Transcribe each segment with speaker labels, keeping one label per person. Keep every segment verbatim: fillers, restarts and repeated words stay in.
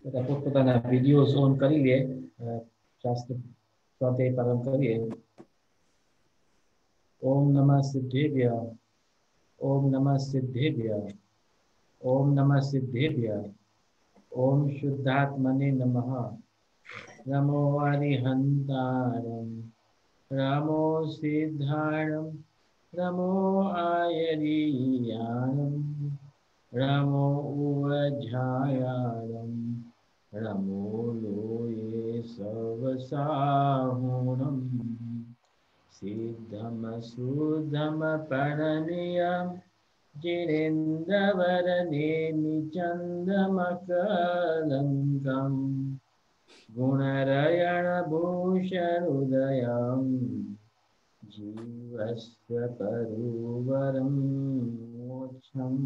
Speaker 1: બધા પોતપોતાના videos on કરી લે, શાસ્ત્ર સ્વાધ્યાય પાલન કરીએ. ઓમ નમઃ સિદ્ધેભ્ય, ઓમ નમઃ સિદ્ધેભ્ય, ઓમ નમઃ સિદ્ધેભ્ય, ઓમ શુદ્ધાત્મને નમઃ. નમો અરિહંતારમ, નમો સિદ્ધાણમ, નમો આયરીયાણમ, નમો ઉવજ્જાયાણમ, નમો લોયે સવસાહુણમ, સિદ્ધમ શુદ્ધમ પરનિયમ, जिनेन्द्रवरनेमिचन्दमकलङ्कम्, गुणरयणभूषहृदयं, जीवस्य करुवरं मोक्षम्.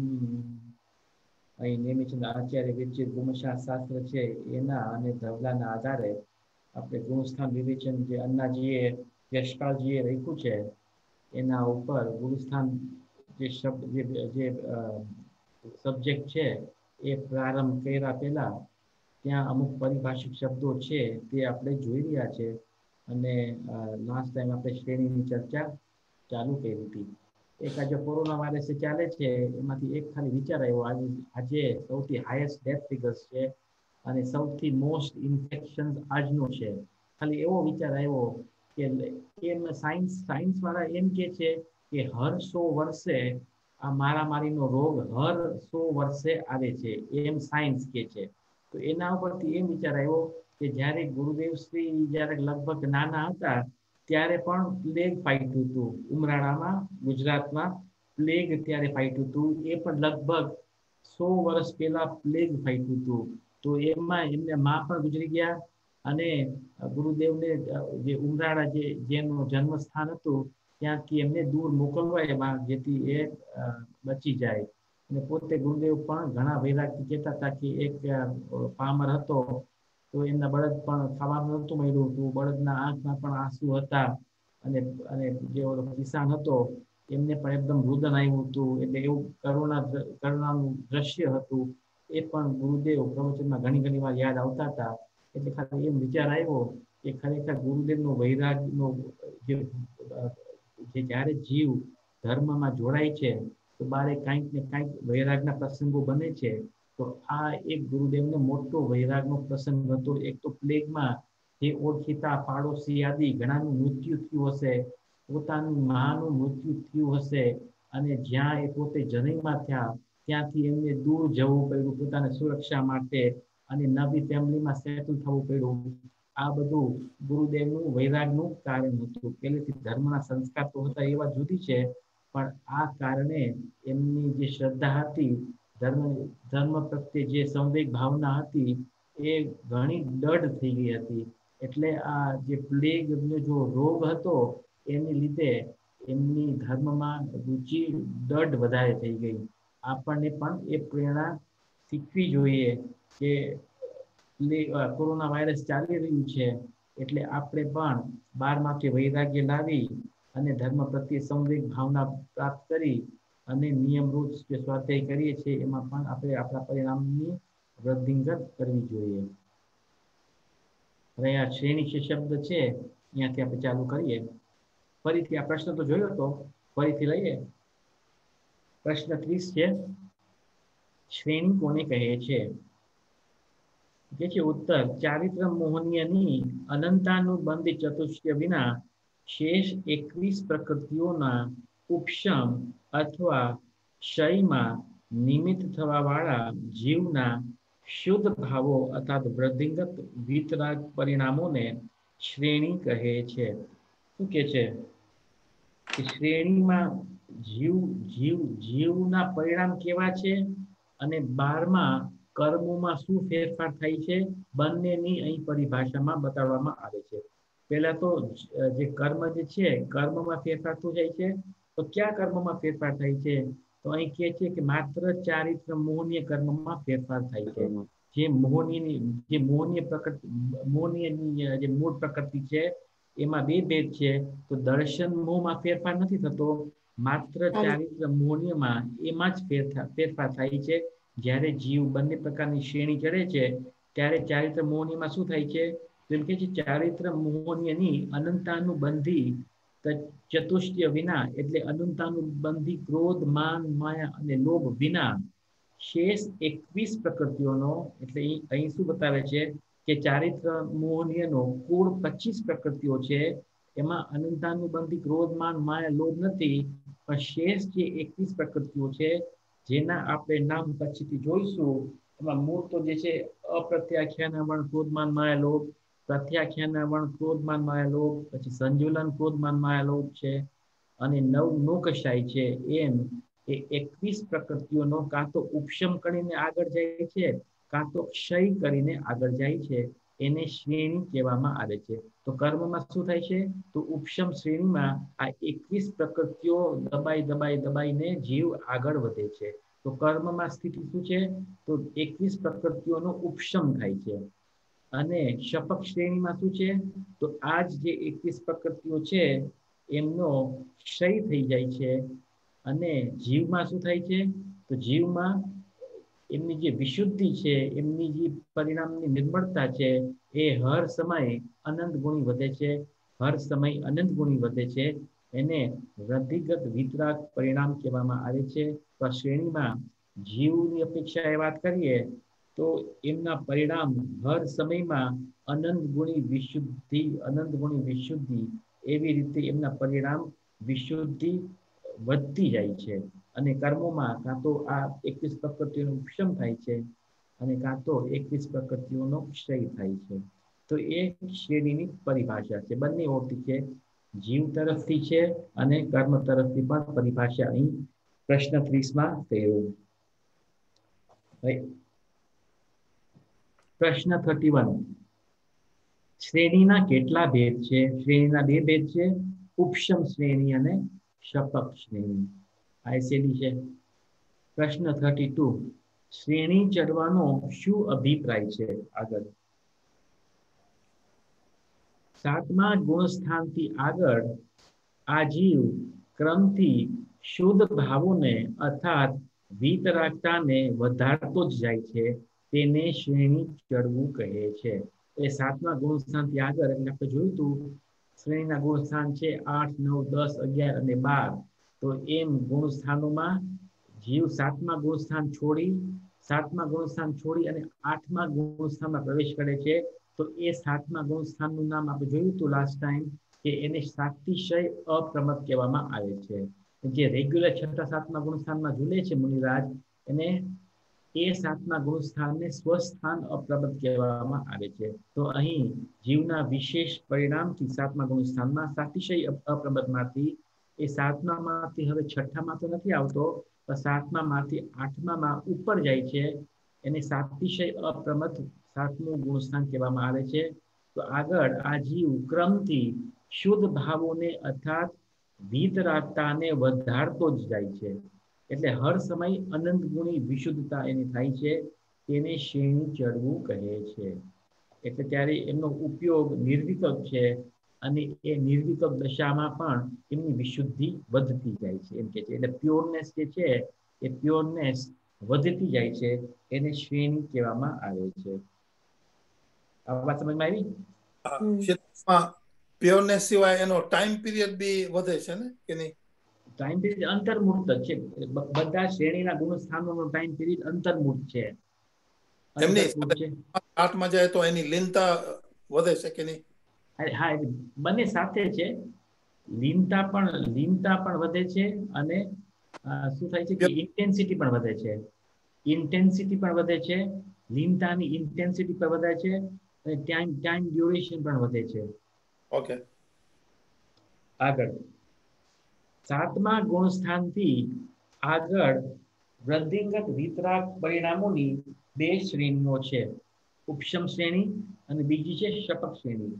Speaker 1: અહીં નેમિચંદ આચાર્ય વિરચિત ગુણશાસ્ત્ર છે એના અને ધવલાના આધારે આપણે ગુણસ્થાન વિવેચન જે અન્નાજીએ યશપાલજીએ લખ્યું છે એના ઉપર ગુણસ્થાન જે શબ્દ જે સબ્જેક્ટ છે એ પ્રારંભ કર્યા પહેલા ત્યાં અમુક પરિભાષિક શબ્દો છે તે આપણે જોઈ રહ્યા છે અને લાસ્ટ ટાઈમ આપણે શ્રેણીની ચર્ચા ચાલુ કરી હતી. એક આજે કોરોના વાયરસ ચાલે છે એમાંથી એક ખાલી વિચાર આવ્યો, આજે આજે સૌથી હાઈએસ્ટ ડેથ ફિગર્સ છે અને સૌથી મોસ્ટ ઇન્ફેક્શન આજનો છે. ખાલી એવો વિચાર આવ્યો કે એમ સાયન્સ સાયન્સ વાળા એમ કે છે કે હર સો વર્ષે આ મારામારીનો રોગ હર સો વર્ષે આવે છે એમ સાયન્સ કે છે. તો એના ઉપરથી એમ વિચાર આવ્યો કે જ્યારે ગુરુદેવ શ્રી જ્યારે લગભગ નાના હતા ત્યારે પણ પ્લેગ ફાટ્યું હતું ઉમરાળામાં, ગુજરાતમાં પ્લેગ ત્યારે ફાટ્યું હતું. એ પણ લગભગ સો વર્ષ પહેલા પ્લેગ ફાટ્યું હતું. તો એમાં એમને માં પણ ગુજરી ગયા અને ગુરુદેવને જે ઉમરાળા જે જેનું જન્મસ્થાન હતું ત્યાંથી એમને દૂર મોકલવા એમાં જેથી એ બચી જાય. અને પોતે ગુરુદેવ પણ ઘણા વૈરાગથી કહેતા હતા કે એક પામર હતો તો એમના બળદ પણ ખાવાનું નહોતું મળ્યું હતું, બળદના આંખમાં પણ આંસુ હતા અને અને જે ઓલો કિસાન હતો એમને પણ એકદમ રુદન આવ્યું હતું. એટલે એવું કરુણા કરુણાનું દ્રશ્ય હતું એ પણ ગુરુદેવ પ્રવચનમાં ઘણી ઘણી વાર યાદ આવતા હતા. એટલે ખાલી એમ વિચાર આવ્યો કે ખરેખર ગુરુદેવનો વૈરાગનો જે જ્યારે જીવ ધર્મમાં જોડાય છે તો બારે કાંઈક ને કાંઈક વૈરાગના પ્રસંગો બને છે. તો આ એક ગુરુદેવનો મોટો વૈરાગનો પ્રસંગ હતો. એક તો પ્લેગમાં જે ઓળખીતા પાડોશી આદિ ઘણાનું મૃત્યુ થયું હશે, પોતાનું માનું મૃત્યુ થયું હશે અને જ્યાં એ પોતે જનઈમાં થયા ત્યાંથી એમને દૂર જવું પડ્યું પોતાની સુરક્ષા માટે અને નવી ફેમિલીમાં સેટલ થવું પડ્યું. આ બધું ગુરુદેવનું વૈરાગનું કારણ હતું. પહેલેથી ધર્મના સંસ્કાર તો હતા એ વાત જુદી છે, પણ આ કારણે એમની જે શ્રદ્ધા હતી ધર્મ ધર્મ પ્રત્યે જે સંવેગ ભાવના હતી એ ઘણી દઢ થઈ ગઈ હતી. એટલે આ જે પ્લેગનો જો રોગ હતો એની લીધે એમની ધર્મમાં રુચિ દઢ વધારે થઈ ગઈ. આપણને પણ એ પ્રેરણા શીખવી જોઈએ કે કોરોના વાયરસ ચાલી રહ્યું છે એટલે આપણે પણ બારમાંથી વૈરાગ્ય લાવી અને ધર્મ પ્રત્યે સંવેગ ભાવના પ્રાપ્ત કરી અને નિયમરૂપ જે સ્વાધ્યાય કરીએ છીએ એમાં પણ આપણે આપણા પરિણામની વૃદ્ધિંગત કરવી જોઈએ. હવે આ શ્રેણી જે શબ્દ છે અહીંયાથી આપણે ચાલુ કરીએ. ફરીથી આ પ્રશ્ન તો જોયો હતો, ફરીથી લઈએ. પ્રશ્ન ત્રીસ છે, શ્રેણી કોને કહે છે? જે છે ઉત્તર, ચારિત્ર મોહનીયની અનંતાનુબંધ ચતુષ્ટય વિના શેષ એકવીસ પ્રકૃતિઓના ઉપશમ અથવા ક્ષયમાં નિમિત્ત થવા વાળા જીવના શુદ્ધ ભાવો અર્થાત વૃદ્ધિંગત વિતરાગ પરિણામોને શ્રેણી કહે છે. શું કે છે કે શ્રેણીમાં જીવ જીવ જીવના પરિણામ કેવા છે અને બારમાં કર્મોમાં શું ફેરફાર થાય છે બંનેની અહીં પરિભાષામાં બતાવવામાં આવે છે. પહેલા તો જે કર્મ જે છે કર્મમાં ફેરફાર શું થાય છે, તો ક્યાં કર્મમાં ફેરફાર થાય છે? તો અહીં કહે છે કે માત્ર ચારિત્ર મોહનીય કર્મમાં ફેરફાર થાય છે. જે મોહનીયની જે મોહનીય પ્રકૃતિ મોહનીયની જે મૂળ પ્રકૃતિ છે એમાં બે ભેદ છે. તો દર્શન મોહમાં ફેરફાર નથી થતો, માત્ર ચારિત્ર મોહનીયમાં એમાં જ ફેરફાર ફેરફાર થાય છે. જ્યારે જીવ બંને પ્રકારની શ્રેણી ચડે છે ત્યારે ચારિત્ર મોહનીયમાં શું થાય છે? તો એમ કે છે ચારિત્ર મોહનીયની અનંતાનુબંધી ચતુષ્ટય વિના, એટલે અનંતાનુબંધી ક્રોધ, માન, માયા અને લોભ વિના શેષ એકવીસ પ્રકૃતિઓનો, એટલે અહીં શું બતાવે છે કે ચારિત્ર મોહનીયનો કુળ પચીસ પ્રકૃતિઓ છે. એમાં અનંતાનુબંધી ક્રોધ, માન, માયા, લોભ નથી, પણ શેષ જે એકવીસ પ્રકૃતિઓ છે, જેના આપણે નામ પછીથી જોઈશું. એમાં મૂળ તો જે છે અપ્રત્યાખ્યાન વણ, ક્રોધ, માન, માયા, લોભ, પ્રત્યાખ્યાન વણ, ક્રોધ, માન, માયા, લોભ, પછી સંજુલન, ક્રોધ, માન, માયા, લોભ છે, અને નવ નોકશાય છે. એમ એ એકવીસ પ્રકૃતિઓનો કાં તો ઉપશમ કરીને આગળ જાય છે, કાં તો ક્ષય કરીને આગળ જાય છે. એને શ્રેણી કહેવામાં આવે છે. તો કર્મમાં શું થાય છે? તો ઉપશમ શ્રેણીમાં આ એકવીસ પ્રકૃતિઓ દબાઈ દબાઈ દબાઈને જીવ આગળ વધે છે. તો કર્મમાં સ્થિતિ શું છે? તો એકવીસ પ્રકૃતિઓનો ઉપશમ થાય છે. અને શપક શ્રેણીમાં શું છે? તો આજ જે એકવીસ પ્રકૃતિઓ છે એમનો ક્ષય થઈ જાય છે. અને જીવમાં શું થાય છે? તો જીવમાં એમની જે વિશુદ્ધિ છે, એમની જે પરિણામની નિર્મળતા છે, એ હર સમય અનંત ગુણી વધે છે. હર સમય અનંત ગુણી વધે છે. એને વૃદ્ધિગત વિતરાગ પરિણામ કહેવામાં આવે છે. તો આ શ્રેણીમાં જીવની અપેક્ષાએ વાત કરીએ તો એમના પરિણામ હર સમયમાં અનંત ગુણી વિશુદ્ધિ, અનંત ગુણી વિશુદ્ધિ, એવી રીતે એમના પરિણામ વિશુદ્ધિ વધતી જાય છે. અને કર્મોમાં કાં તો આ એકવીસ પ્રકૃતિઓનો ઉપશમ થાય છે, અને કાં તો એકવીસ પ્રકૃતિઓનો ક્ષય થાય છે. તો એ શ્રેણીની પરિભાષા છે. બંને ઓળખી છે, જીવ તરફથી છે અને કર્મ તરફથી પણ પરિભાષા અહીં પ્રશ્ન ત્રીસમાં થયું. પ્રશ્ન થર્ટી વન. શ્રેણીના કેટલા ભેદ છે? શ્રેણીના બે ભેદ છે, ઉપશમ શ્રેણી અને શપક શ્રેણી. આ શેની છે? પ્રશ્ન થર્ટી ટુ. શ્રેણી ચડવાનો શું અભિપ્રાય છે? આગળ સાતમા ગુણસ્થાનથી આગળ આ જીવ ક્રમથી શુદ્ધ ભાવોને અર્થાત વીતરાગતાને વધારતો જ જાય છે. તેને શ્રેણી ચડવું કહે છે. એ સાતમા ગુણસ્થાનથી આગળ, એટલે આપણે જોયું હતું શ્રેણીના ગુણસ્થાન છે આઠ, નવ, દસ, અગિયાર અને બાર. તો એમ ગુણસ્થાનોમાં જીવ સાતમા ગુણસ્થાન છોડી સાતમા ગુણસ્થાન છોડી અને આઠમા ગુણસ્થાનમાં પ્રવેશ કરે છે. તો એ સાતમા ગુણસ્થાનનું નામ આપણે જોયું હતું લાસ્ટ ટાઈમ, કે એને સાતિશય અપ્રમત કહેવામાં આવે છે. જે રેગ્યુલર છઠ્ઠા સાતમા ગુણસ્થાનમાં ઝૂલે છે મુનિરાજ, એને એ સાતમા ગુણસ્થાનને સ્વસ્થાન અપ્રમત કહેવામાં આવે છે. તો અહીં જીવના વિશેષ પરિણામથી સાતમા ગુણસ્થાનમાં સાતિશય અપ્રમતમાંથી એ સાતમા માંથી હવે છઠ્ઠામાં તો નથી આવતો, પણ સાતમા માંથી આઠમામાં ઉપર જાય છે. એને સાતિશય અપ્રમત સાતમું ગુણસ્થાન કહેવામાં આવે છે. તો આગળ આ જીવ ક્રમથી શુદ્ધ ભાવોને અર્થાત વીતરાગતાને વધારતો જ જાય છે. એટલે હર સમય અનંત ગુણી વિશુદ્ધતા એની થાય છે. તેને શ્રેણી ચડવું કહે છે. એટલે ત્યારે એમનો ઉપયોગ નિર્વિકલ્પ છે, અને એ નિર્વિકલ્પ દશામાં પણ એમની વિશુદ્ધિ વધતી જાય છે એમ કે છે. એટલે પ્યોરનેસ જે છે એ પ્યોરનેસ વધતી જાય છે. એને શ્રેણી કહેવામાં આવે છે. આ વાત સમજમાં આવી?
Speaker 2: ક્ષેત્રમાં પ્યોરનેસ સિવાય એનો ટાઈમ પીરિયડ બી વધે છે ને કે નહીં?
Speaker 1: ટાઈમ પીરિયડ અંતર્મુક્ત છે. બધા શ્રેણીના ગુણસ્થાનોનો ટાઈમ પીરિયડ અંતર્મુક્ત છે.
Speaker 2: એમની
Speaker 1: અંતર્મુક્ત છે.
Speaker 2: આઠમાં જાય તો એની લીનતા વધે છે કે નહીં?
Speaker 1: હા, બંને સાથે છે. લીનતા પણ લીનતા પણ વધે છે, અને શું થાય છે કે ઇન્ટેન્સિટી પણ વધે છે. ઇન્ટેન્સિટી પણ વધે છે. લીનતાની ઇન્ટેન્સિટી પણ વધે છે, અને ટાઈમ ટાઈમ ડ્યુરેશન પણ વધે છે.
Speaker 2: ઓકે.
Speaker 1: આગળ સાતમા ગુણસ્થાનથી આગળ વૃદ્ધિગત વિતરાગ પરિણામોની બે શ્રેણીઓ છે, ઉપશમ શ્રેણી અને બીજી છે શપક શ્રેણી.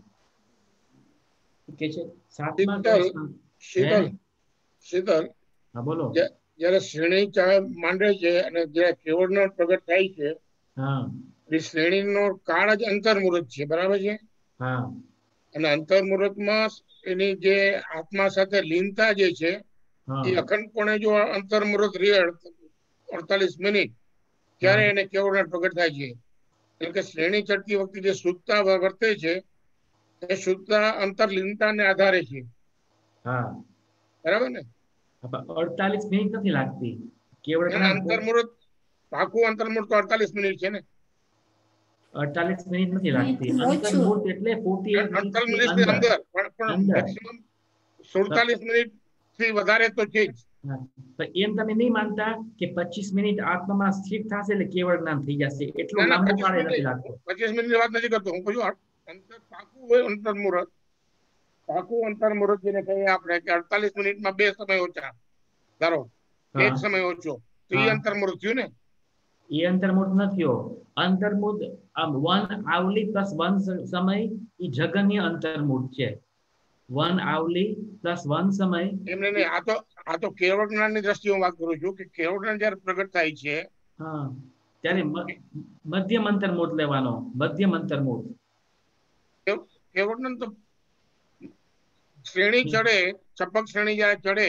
Speaker 1: કે છે સાતમા ગુણસ્થાન.
Speaker 3: શીતલ શીતલ
Speaker 1: હા બોલો.
Speaker 3: જયારે શ્રેણી માંડે છે અને જયારે કેવળનો પ્રગટ થાય છે,
Speaker 1: હા,
Speaker 3: એ શ્રેણીનો કાળ જ અંતર્મુહૂર્ત છે, બરાબર છે?
Speaker 1: હા.
Speaker 3: અને અંતર્મુહૂર્તમાં એની જે આત્મા સાથે લીનતા જે છે એ અખંડપણે જો અંતર્મુહૂર્ત રહે અડતાલીસ મિનિટ, ત્યારે એને કેવળનો પ્રગટ થાય છે. એટલે કે શ્રેણી ચડતી વખતે જે શુદ્ધતા વર્તે છે એ શુદ્ધતા અંતરલીનતાને આધારે છે.
Speaker 1: હા
Speaker 3: બરાબર ને?
Speaker 1: અડતાલીસ મિનિટ નથી લાગતી કેવળ
Speaker 3: અંતર્મુહૂર્ત, પાકું અંતર્મુહૂર્ત તો અડતાલીસ મિનિટ છે ને?
Speaker 1: અડતાલીસ મિનિટ નથી લાગતી. અંતર્મુહૂર્ત એટલે
Speaker 3: અડતાલીસ મિનિટ ની અંદર પણ મેક્સિમમ સુડતાલીસ મિનિટ થી વધારે તો છે જ.
Speaker 1: એમ તમે નહીં માનતા કે પચીસ મિનિટ આત્મામાં સ્થિર થશે એટલે કેવળ જ્ઞાન થઈ જશે, એટલો લાંબો કાળ નથી લાગતો.
Speaker 3: પચીસ મિનિટ ની વાત નથી કરતો હું. કહું અંતર પાકું હોય અંતર્મુહૂર્ત, પાકું અંતર્મુહૂર્ત જેને કહીએ આપણે કે અડતાલીસ મિનિટમાં બે સમય ઓછા ધારો, એક સમય ઓછો, તો એ અંતર્મુહૂર્ત થયું ને?
Speaker 1: એ અંતર્મુહૂર્ત નથી. અંતર્મુહૂર્ત આમ વન આવલી પ્લસ વન સમય એ જગન્ય અંતર્મુહૂર્ત છે. વન આવલી પ્લસ વન સમય
Speaker 3: એમને નહીં. આ તો આ તો કેવળ જ્ઞાન ની દ્રષ્ટિએ હું વાત કરું છું કે કેવળ જ્ઞાન જયારે પ્રગટ થાય છે
Speaker 1: હા ત્યારે મધ્યમ અંતર્મુહૂર્ત લેવાનો. મધ્યમ અંતર્મુહૂર્ત
Speaker 3: કેવળ જ્ઞાન તો શ્રેણી ચડે, છપક શ્રેણી જયારે ચડે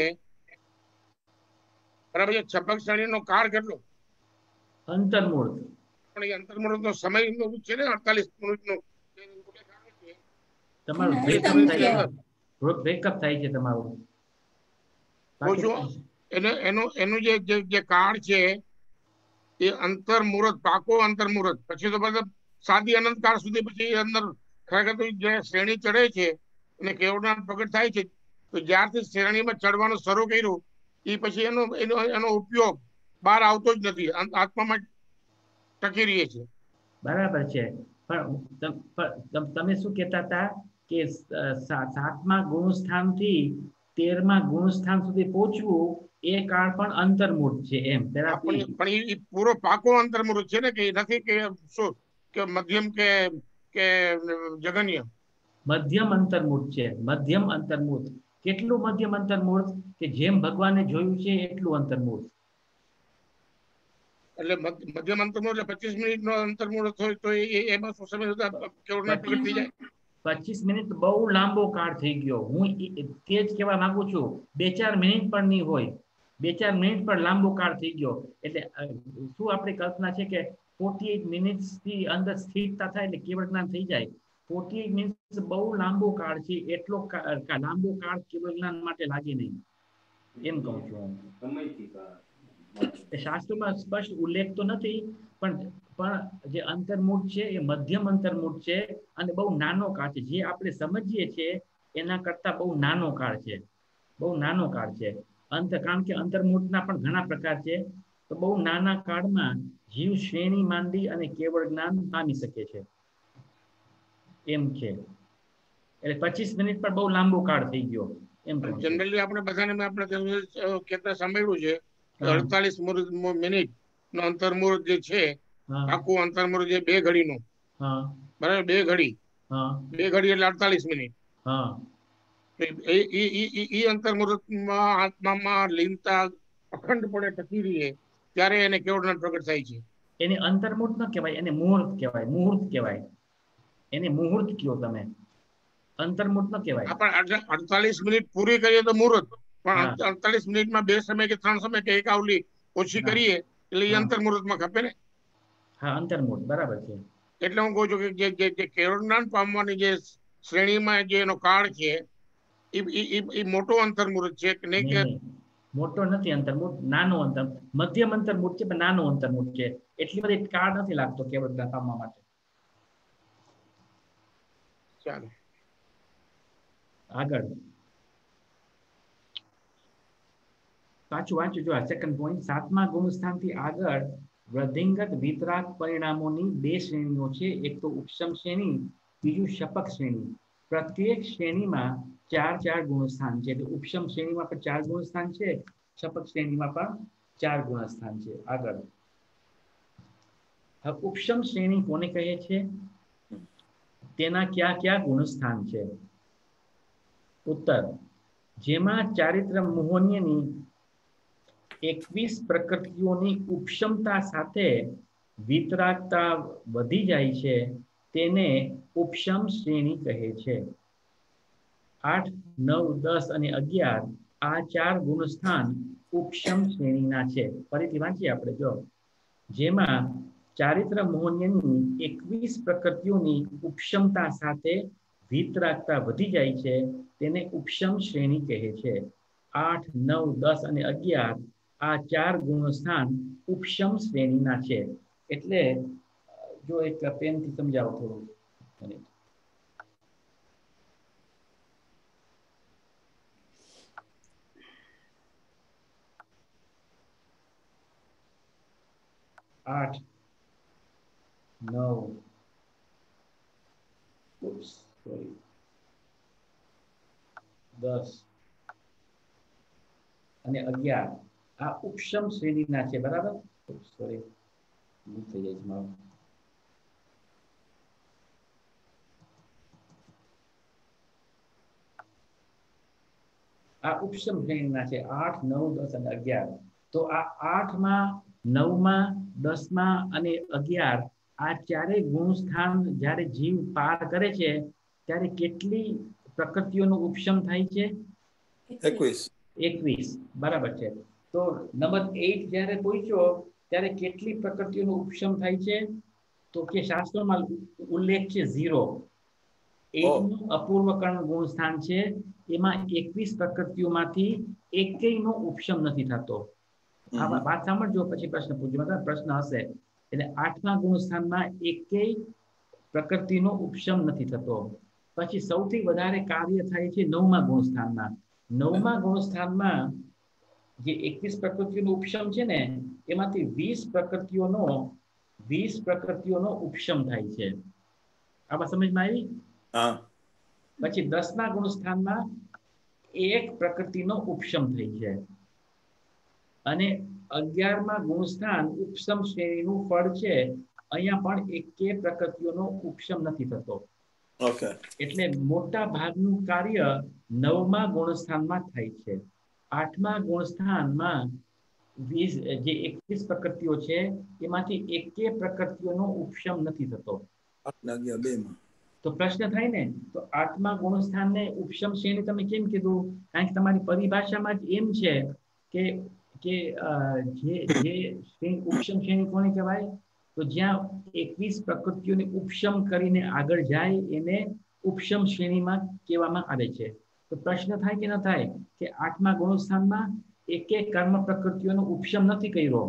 Speaker 3: બરાબર છે, છપક શ્રેણી નો કાળ કેટલો?
Speaker 1: અંતર્મુહૂર્ત.
Speaker 3: પણ એ અંતર્મુહૂર્ત નો સમય નો છે ને અડતાલીસ મિનિટ નો.
Speaker 1: તમારું બ્રેકઅપ થાય છે તમારું.
Speaker 3: એનું એનું જે જે કાળ છે એ અંતર્મુહૂર્ત, પાકો અંતર્મુહૂર્ત. પછી તો મતલબ સાદી અનંત કાળ સુધી પછી અંદર ખરેખર તો જે શ્રેણી ચડે છે અને કેવળ જ્ઞાન પ્રગટ થાય છે, તો જ્યારથી શ્રેણીમાં ચડવાનું શરૂ કર્યું એ પછી એનો એનો એનો ઉપયોગ બહાર આવતો જ નથી, આત્મામાં ટકી રહે છે.
Speaker 1: બરાબર છે. પણ તમે શું કહેતા હતા કે સાતમા ગુણસ્થાન થી તેરમા ગુણસ્થાન સુધી પહોંચવું એ કાળ પણ અંતર્મુહૂર્ત છે એમ?
Speaker 3: પણ એ પૂરો પાકો અંતર્મુહૂર્ત છે ને, કે નથી કે શું કે મધ્યમ કે કે જગન્ય?
Speaker 1: મધ્યમ અંતર્મુહૂર્ત છે. મધ્યમ અંતર્મુહૂર્ત. કેટલું મધ્યમ અંતર્મુહૂર્ત? કે જેમ ભગવાને જોયું છે એટલું અંતર્મુહૂર્ત.
Speaker 3: એટલે મધ્યમ અંતર્મુહૂર્ત એટલે પચીસ મિનિટ નો અંતર્મુહૂર્ત હોય તો એમાં શું સમય સુધા કેવળ જ્ઞાન પ્રગટ થઈ જાય?
Speaker 1: પચીસ મિનિટ બહુ લાંબો કાળ થઈ ગયો. હું તે જ કહેવા માંગુ છું. બે ચાર મિનિટ પણ નહીં હોય, બે ચાર મિનિટ પણ લાંબો કાળ થઈ ગયો. એટલે શું આપણી કલ્પના છે કે ફોર્ટી એટ મિનિટ્સ થી અંદર સ્થિરતા થાય એટલે કેવળ જ્ઞાન થઈ જાય? ફોર્ટી એટ મિનિટ્સ બહુ લાંબો કાળ છે. એટલો લાંબો કાળ કેવળ જ્ઞાન માટે લાગે નહીં એમ કહું છું. શાસ્ત્રોમાં સ્પષ્ટ ઉલ્લેખ તો નથી, પણ પણ જે અંતર્મુહૂર્ત છે એ મધ્યમ અંતર્મુહૂર્ત છે અને બહુ નાનો કાળ છે. જે આપણે સમજીએ છીએ એના કરતા બહુ નાનો કાળ છે. બહુ નાનો કાળ છે અંત. કારણ કે અંતર્મુહૂર્તના પણ ઘણા પ્રકાર છે. તો બહુ નાના કાળમાં જીવ શ્રેણી માંડી અને કેવળ જ્ઞાન પામી શકે છે એમ છે. એટલે પચીસ મિનિટ પર બહુ લાંબો કાળ થઈ ગયો એમ.
Speaker 3: જનરલી આપણે બધાને આપણે કેટલા સાંભળ્યું છે અડતાલીસ મિનિટ નો અંતર્મુહૂર્ત જે છે, આખું અંતર્મુહૂર્ત જે બે ઘડી નું, બરાબર, બે ઘડી બે ઘડી એટલે અડતાલીસ મિનિટ. એ અંતર્મુહૂર્તમાં આત્મામાં લીનતા અખંડપણે ટકી રહીએ ત્યારે એને કેવળ જ્ઞાન પ્રગટ થાય છે.
Speaker 1: એને અંતર્મુહૂર્ત ન કહેવાય, એને મુહૂર્ત કહેવાય. મુહૂર્ત કહેવાય એને. મુહૂર્ત કયો તમે, અંતર્મુહૂર્ત ન કહેવાય.
Speaker 3: આપણે અડતાલીસ મિનિટ પૂરી કરીએ તો મુહૂર્ત, પણ અડતાલીસ મિનિટમાં બે સમય કે ત્રણ સમય કે એક આવલી ઓછી કરીએ એટલે એ અંતર્મુહૂર્તમાં ખપે ને?
Speaker 1: હા, અંતર્મુહૂર્ત બરાબર છે.
Speaker 3: એટલે હું કહું છું કે જે જે કેવળ જ્ઞાન પામવાની જે શ્રેણીમાં જે એનો કાળ છે એ મોટો અંતર્મુહૂર્ત છે કે નહીં? કે
Speaker 1: મોટો નથી અંતર્મુહૂર્ત, નાનો અંતર મધ્યમ અંતર્મુહૂર્ત છે, પણ નાનો અંતર્મુહૂર્ત છે. એટલી બધી કાળ નથી લાગતો કેવળ જ્ઞાન પામવા માટે.
Speaker 3: ચાલો
Speaker 1: આગળ પાછું વાંચું. જો આ સેકન્ડ પોઈન્ટ, સાતમા ગુણસ્થાનથી આગળ વૃદ્ધિંગત વિતરાગ પરિણામોની બે શ્રેણીઓ છે. એક તો ઉપશમ શ્રેણી, બીજું શપક શ્રેણી. પ્રત્યેક શ્રેણીમાં ચાર ચાર ગુણસ્થાન છે. એટલે ઉપશમ શ્રેણીમાં પણ ચાર ગુણસ્થાન છે, શપક શ્રેણીમાં પણ ચાર ગુણસ્થાન છે. આગળ ઉપશમ શ્રેણી કોને કહે છે? તેના કયા કયા ગુણસ્થાન છે? ઉત્તર, જેમાં ચારિત્ર મોહન્યની એકવીસ પ્રકૃતિઓની ઉપશમતા સાથે વિતરાગતા વધી જાય છે તેને ઉપશમ શ્રેણી કહે છે. આઠ, નવ, દસ અને અગિયાર આ ચાર ગુણસ્થાન ઉપશમ શ્રેણીના છે. ફરીથી વાંચીએ આપણે. જો જેમાં ચારિત્ર મોહનીયની એકવીસ પ્રકૃતિઓની ઉપશમતા સાથે વિતરાગતા વધી જાય છે તેને ઉપશમ શ્રેણી કહે છે. આઠ, નવ, દસ અને અગિયાર આ ચાર ગુણસ્થાન ઉપશમ શ્રેણીના છે. એટલે જો એક પેનથી સમજાવો થોડું. આઠ, નવ, સોરી દસ અને અગિયાર આ ઉપશમ શ્રેણીના છે. બરાબર, સોરી થઈ જાય છે મારું. આ ઉપશમ શ્રેણીના છે આઠ, નવ, દસ અને અગિયાર. તો આ આઠમાં, નવમાં, દસમાં અને અગિયાર આ ચારેય ગુણસ્થાન જ્યારે જીવ પાર કરે છે ત્યારે કેટલી પ્રકૃતિઓનું ઉપશમ થાય છે?
Speaker 2: એકવીસ.
Speaker 1: એકવીસ. બરાબર છે. તો નંબર આઠ જ્યારે પહોંચ્યો ત્યારે કેટલી પ્રકૃતિઓનું ઉપશમ થાય છે? તો કે શાસ્ત્રોમાં ઉલ્લેખ છે ઝીરો. એકનું અપૂર્વકરણ ગુણસ્થાન છે, એમાં એકવીસ પ્રકૃતિઓમાંથી એકેયનો ઉપશમ નથી થતો. આ વાત સાંભળજો, પછી પ્રશ્ન પૂછજો. મતલબ પ્રશ્ન હશે. એટલે આઠમા ગુણસ્થાનમાં એકેય પ્રકૃતિનો ઉપશમ નથી થતો. પછી સૌથી વધારે કાર્ય થાય છે નવમા ગુણસ્થાનમાં. નવમા ગુણસ્થાનમાં જે એકવીસ પ્રકૃતિઓનો ઉપશમ છે ને, એમાંથી વીસ પ્રકૃતિઓનો વીસ પ્રકૃતિઓનો ઉપશમ થાય છે. આમાં સમજમાં આવી?
Speaker 2: હા.
Speaker 1: પછી દસમા ગુણસ્થાનમાં એક પ્રકૃતિનો ઉપશમ થઈ છે. અને અગિયારમા ગુણસ્થાન ઉપશમ શ્રેણીનું ફળ છે. અહીંયા પણ એકે પ્રકૃતિઓનો ઉપશમ નથી થતો.
Speaker 2: ઓકે.
Speaker 1: એટલે મોટા ભાગનું કાર્ય નવમા ગુણસ્થાનમાં થાય છે. આઠમા ગુણસ્થાનમાં વીસ જે એકવીસ પ્રકૃતિઓ છે એમાંથી એકે પ્રકૃતિઓનો ઉપશમ નથી થતો.
Speaker 2: બે માં
Speaker 1: તો પ્રશ્ન થાય ને, તો આઠમા ગુણસ્થાનને ઉપશમ શ્રેણી તમે કેમ કીધું? કારણ કે તમારી પરિભાષામાં જ એમ છે કે કે જે જે શ્રેણી ઉપશમ શ્રેણી કોને કહેવાય? તો જ્યાં એકવીસ પ્રકૃતિઓને ઉપશમ કરીને આગળ જાય એને ઉપશમ શ્રેણીમાં કહેવામાં આવે છે. તો પ્રશ્ન થાય કે ન થાય કે આઠમા ગુણસ્થાનમાં એકે કર્મ પ્રકૃતિઓનો ઉપશમ નથી કર્યો?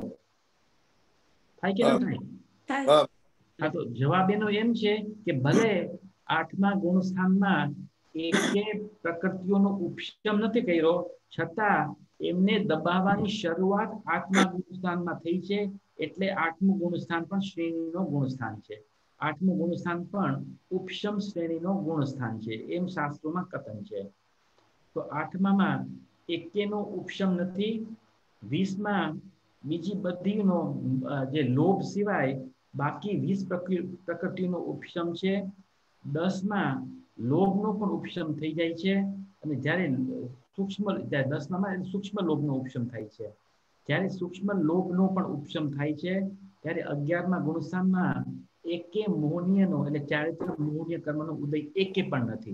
Speaker 1: થાય કે ન થાય? હા, તો જવાબ એનો એમ છે કે ભલે આઠમા ગુણસ્થાનમાં એકે પ્રકૃતિઓનો ઉપશમ નથી કર્યો, છતાં એમને દબાવવાની શરૂઆત આઠમા ગુણસ્થાનમાં થઈ છે. એટલે આઠમું ગુણસ્થાન પણ શ્રેણીનો ગુણસ્થાન છે. આઠમું ગુણસ્થાન પણ ઉપશમ શ્રેણીનો ગુણસ્થાન છે, એમ શાસ્ત્રોમાં કથન છે. તો આઠમામાં એકેનો ઉપશમ નથી. વીસમાં બીજી બધીનો જે લોભ સિવાય બાકી વીસ પ્રકૃતિનો ઉપશમ છે. દસમાં લોભનો પણ ઉપશમ થઈ જાય છે. અને જ્યારે સૂક્ષ્મ દસમાં સૂક્ષ્મ લોભનો ઉપશમ થાય છે. જ્યારે સૂક્ષ્મ લોભનો પણ ઉપશમ થાય છે ત્યારે અગિયારમા ગુણસ્થાનમાં એકે મોહનીયનો એટલે ચારિત્ર મોહનીય કર્મનો ઉદય એકે પણ નથી.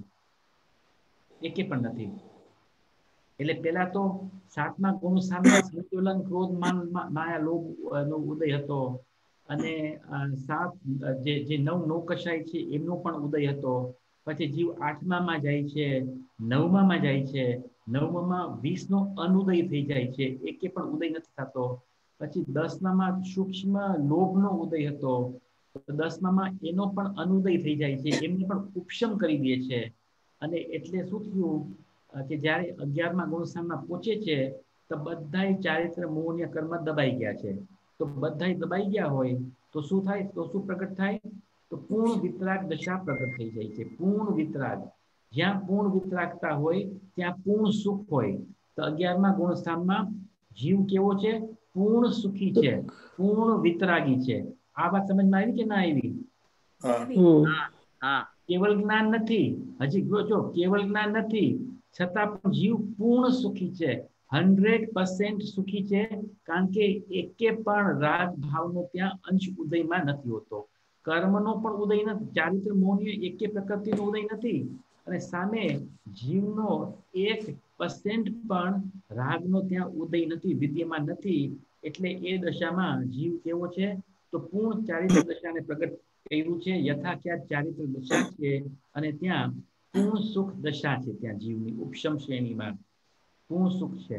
Speaker 1: એકે પણ નથી. એટલે પેલા તો સાતમા ગુણસ્થાનમાં સંતુલન, ક્રોધ, માન, માયા, લોભ નો ઉદય હતો. અને સાત જે જે નવ નૌકશાય છે એમનો પણ ઉદય હતો. પછી જીવ આઠમામાં જાય છે, નવમામાં જાય છે. નવમામાં વીસ નો અનુદય થઈ જાય છે, એકે પણ ઉદય નથી થતો. પછી દસમામાં સૂક્ષ્મ લોભનો ઉદય હતો. દસમામાં એનો પણ અનુદય થઈ જાય છે, એમને પણ ઉપશમ કરી દે છે. અને એટલે શું થયું કે જ્યારે અગિયારમા ગુણસ્થાનમાં પહોંચે છે તો બધા ચારિત્ર મોહનીય કર્મ દબાઈ ગયા છે. તો બધા દબાઈ ગયા હોય તો શું થાય? તો શું પ્રગટ થાય? તો પૂર્ણ વિતરાગ દશા પ્રગટ થઈ જાય છે. પૂર્ણ વિતરાગ, જ્યાં પૂર્ણ વિતરાગતા હોય ત્યાં પૂર્ણ સુખ હોય. તો અગિયારમા ગુણસ્થાનમાં જીવ કેવો છે? પૂર્ણ સુખી છે, પૂર્ણ વિતરાગી છે. આ વાત સમજમાં આવી કે ના આવી? હા. કેવલ જ્ઞાન નથી, હજી જો કેવલ જ્ઞાન નથી, છતાં પણ જીવ પૂર્ણ સુખી છે. હંડ્રેડ પર્સન્ટ સુખી છે. કારણ કે એકે પણ રાગ ભાવનો ત્યાં અંશ ઉદયમાં નથી હોતો. કર્મનો પણ ઉદય નથી, ચારિત્ર મોહનીય એકે પ્રકૃતિનો ઉદય નથી. અને સામે જીવનો એક પર્સન્ટ પણ રાગનો ત્યાં ઉદય નથી, વિદ્યમાન નથી. એટલે એ દશામાં જીવ કેવો છે? તો પૂર્ણ ચારિત્ર દશાને પ્રગટ કર્યું છે. યથાખ્યાત ચારિત્ર દશા છે અને ત્યાં પૂર્ણ સુખ દશા છે. ત્યાં જીવની ઉપશમ શ્રેણીમાં પૂર્ણ સુખ છે.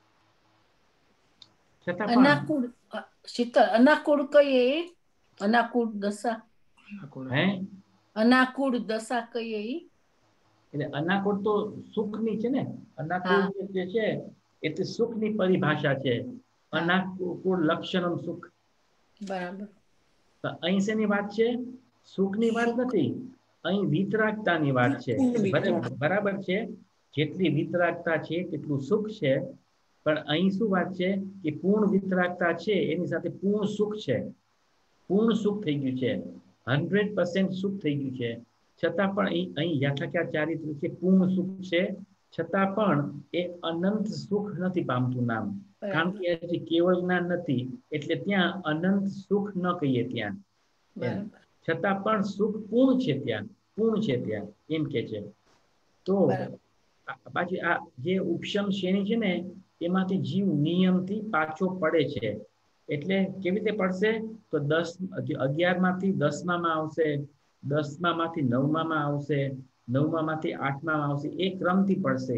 Speaker 1: છતાં પણ
Speaker 4: અનાકુળ શીતળ અનાકુળ કહીએ અનાકુળ દશા
Speaker 1: હે
Speaker 4: અનાકુળ દશા કહીએ
Speaker 1: એટલે અનાકુળ તો સુખની છે ને. અનાકુળ જે છે એટલે સુખની પરિભાષા છે. અનાકુળ લક્ષણમ સુખ.
Speaker 4: બરાબર.
Speaker 1: તો અહીં શેની વાત છે? સુખની વાત નથી, અહીં વિતરાગતાની વાત છે. બરાબર છે, જેટલી વિતરાગતા છે તેટલું સુખ છે. પણ અહીં શું વાત છે કે પૂર્ણ વિતરાગતા છે એની સાથે પૂર્ણ સુખ છે. પૂર્ણ સુખ થઈ ગયું છે, હંડ્રેડ પર્સન્ટ સુખ થઈ ગયું છે. છતાં પણ અહીં યથાખ્યાત ચારિત્ર છે, પૂર્ણ સુખ છે. છતાં પણ એ અનંત સુખ નથી પામતું નામ. કારણ કે હજી કેવળ જ્ઞાન નથી એટલે ત્યાં અનંત સુખ ન કહીએ ત્યાં. છતાં પણ સુખ પૂર્ણ છે, ત્યાં પૂર્ણ છે ત્યાં એમ કે છે. તો પાછી આ જે ઉપશમ શ્રેણી છે ને એમાંથી જીવ નિયમથી પાછો પડે છે. એટલે કેવી રીતે પડશે? તો દસ અગિયાર માંથી દસમામાં આવશે, દસમા માંથી નવમામાં આવશે, નવમા માંથી આઠમામાં આવશે. એ ક્રમથી પડશે.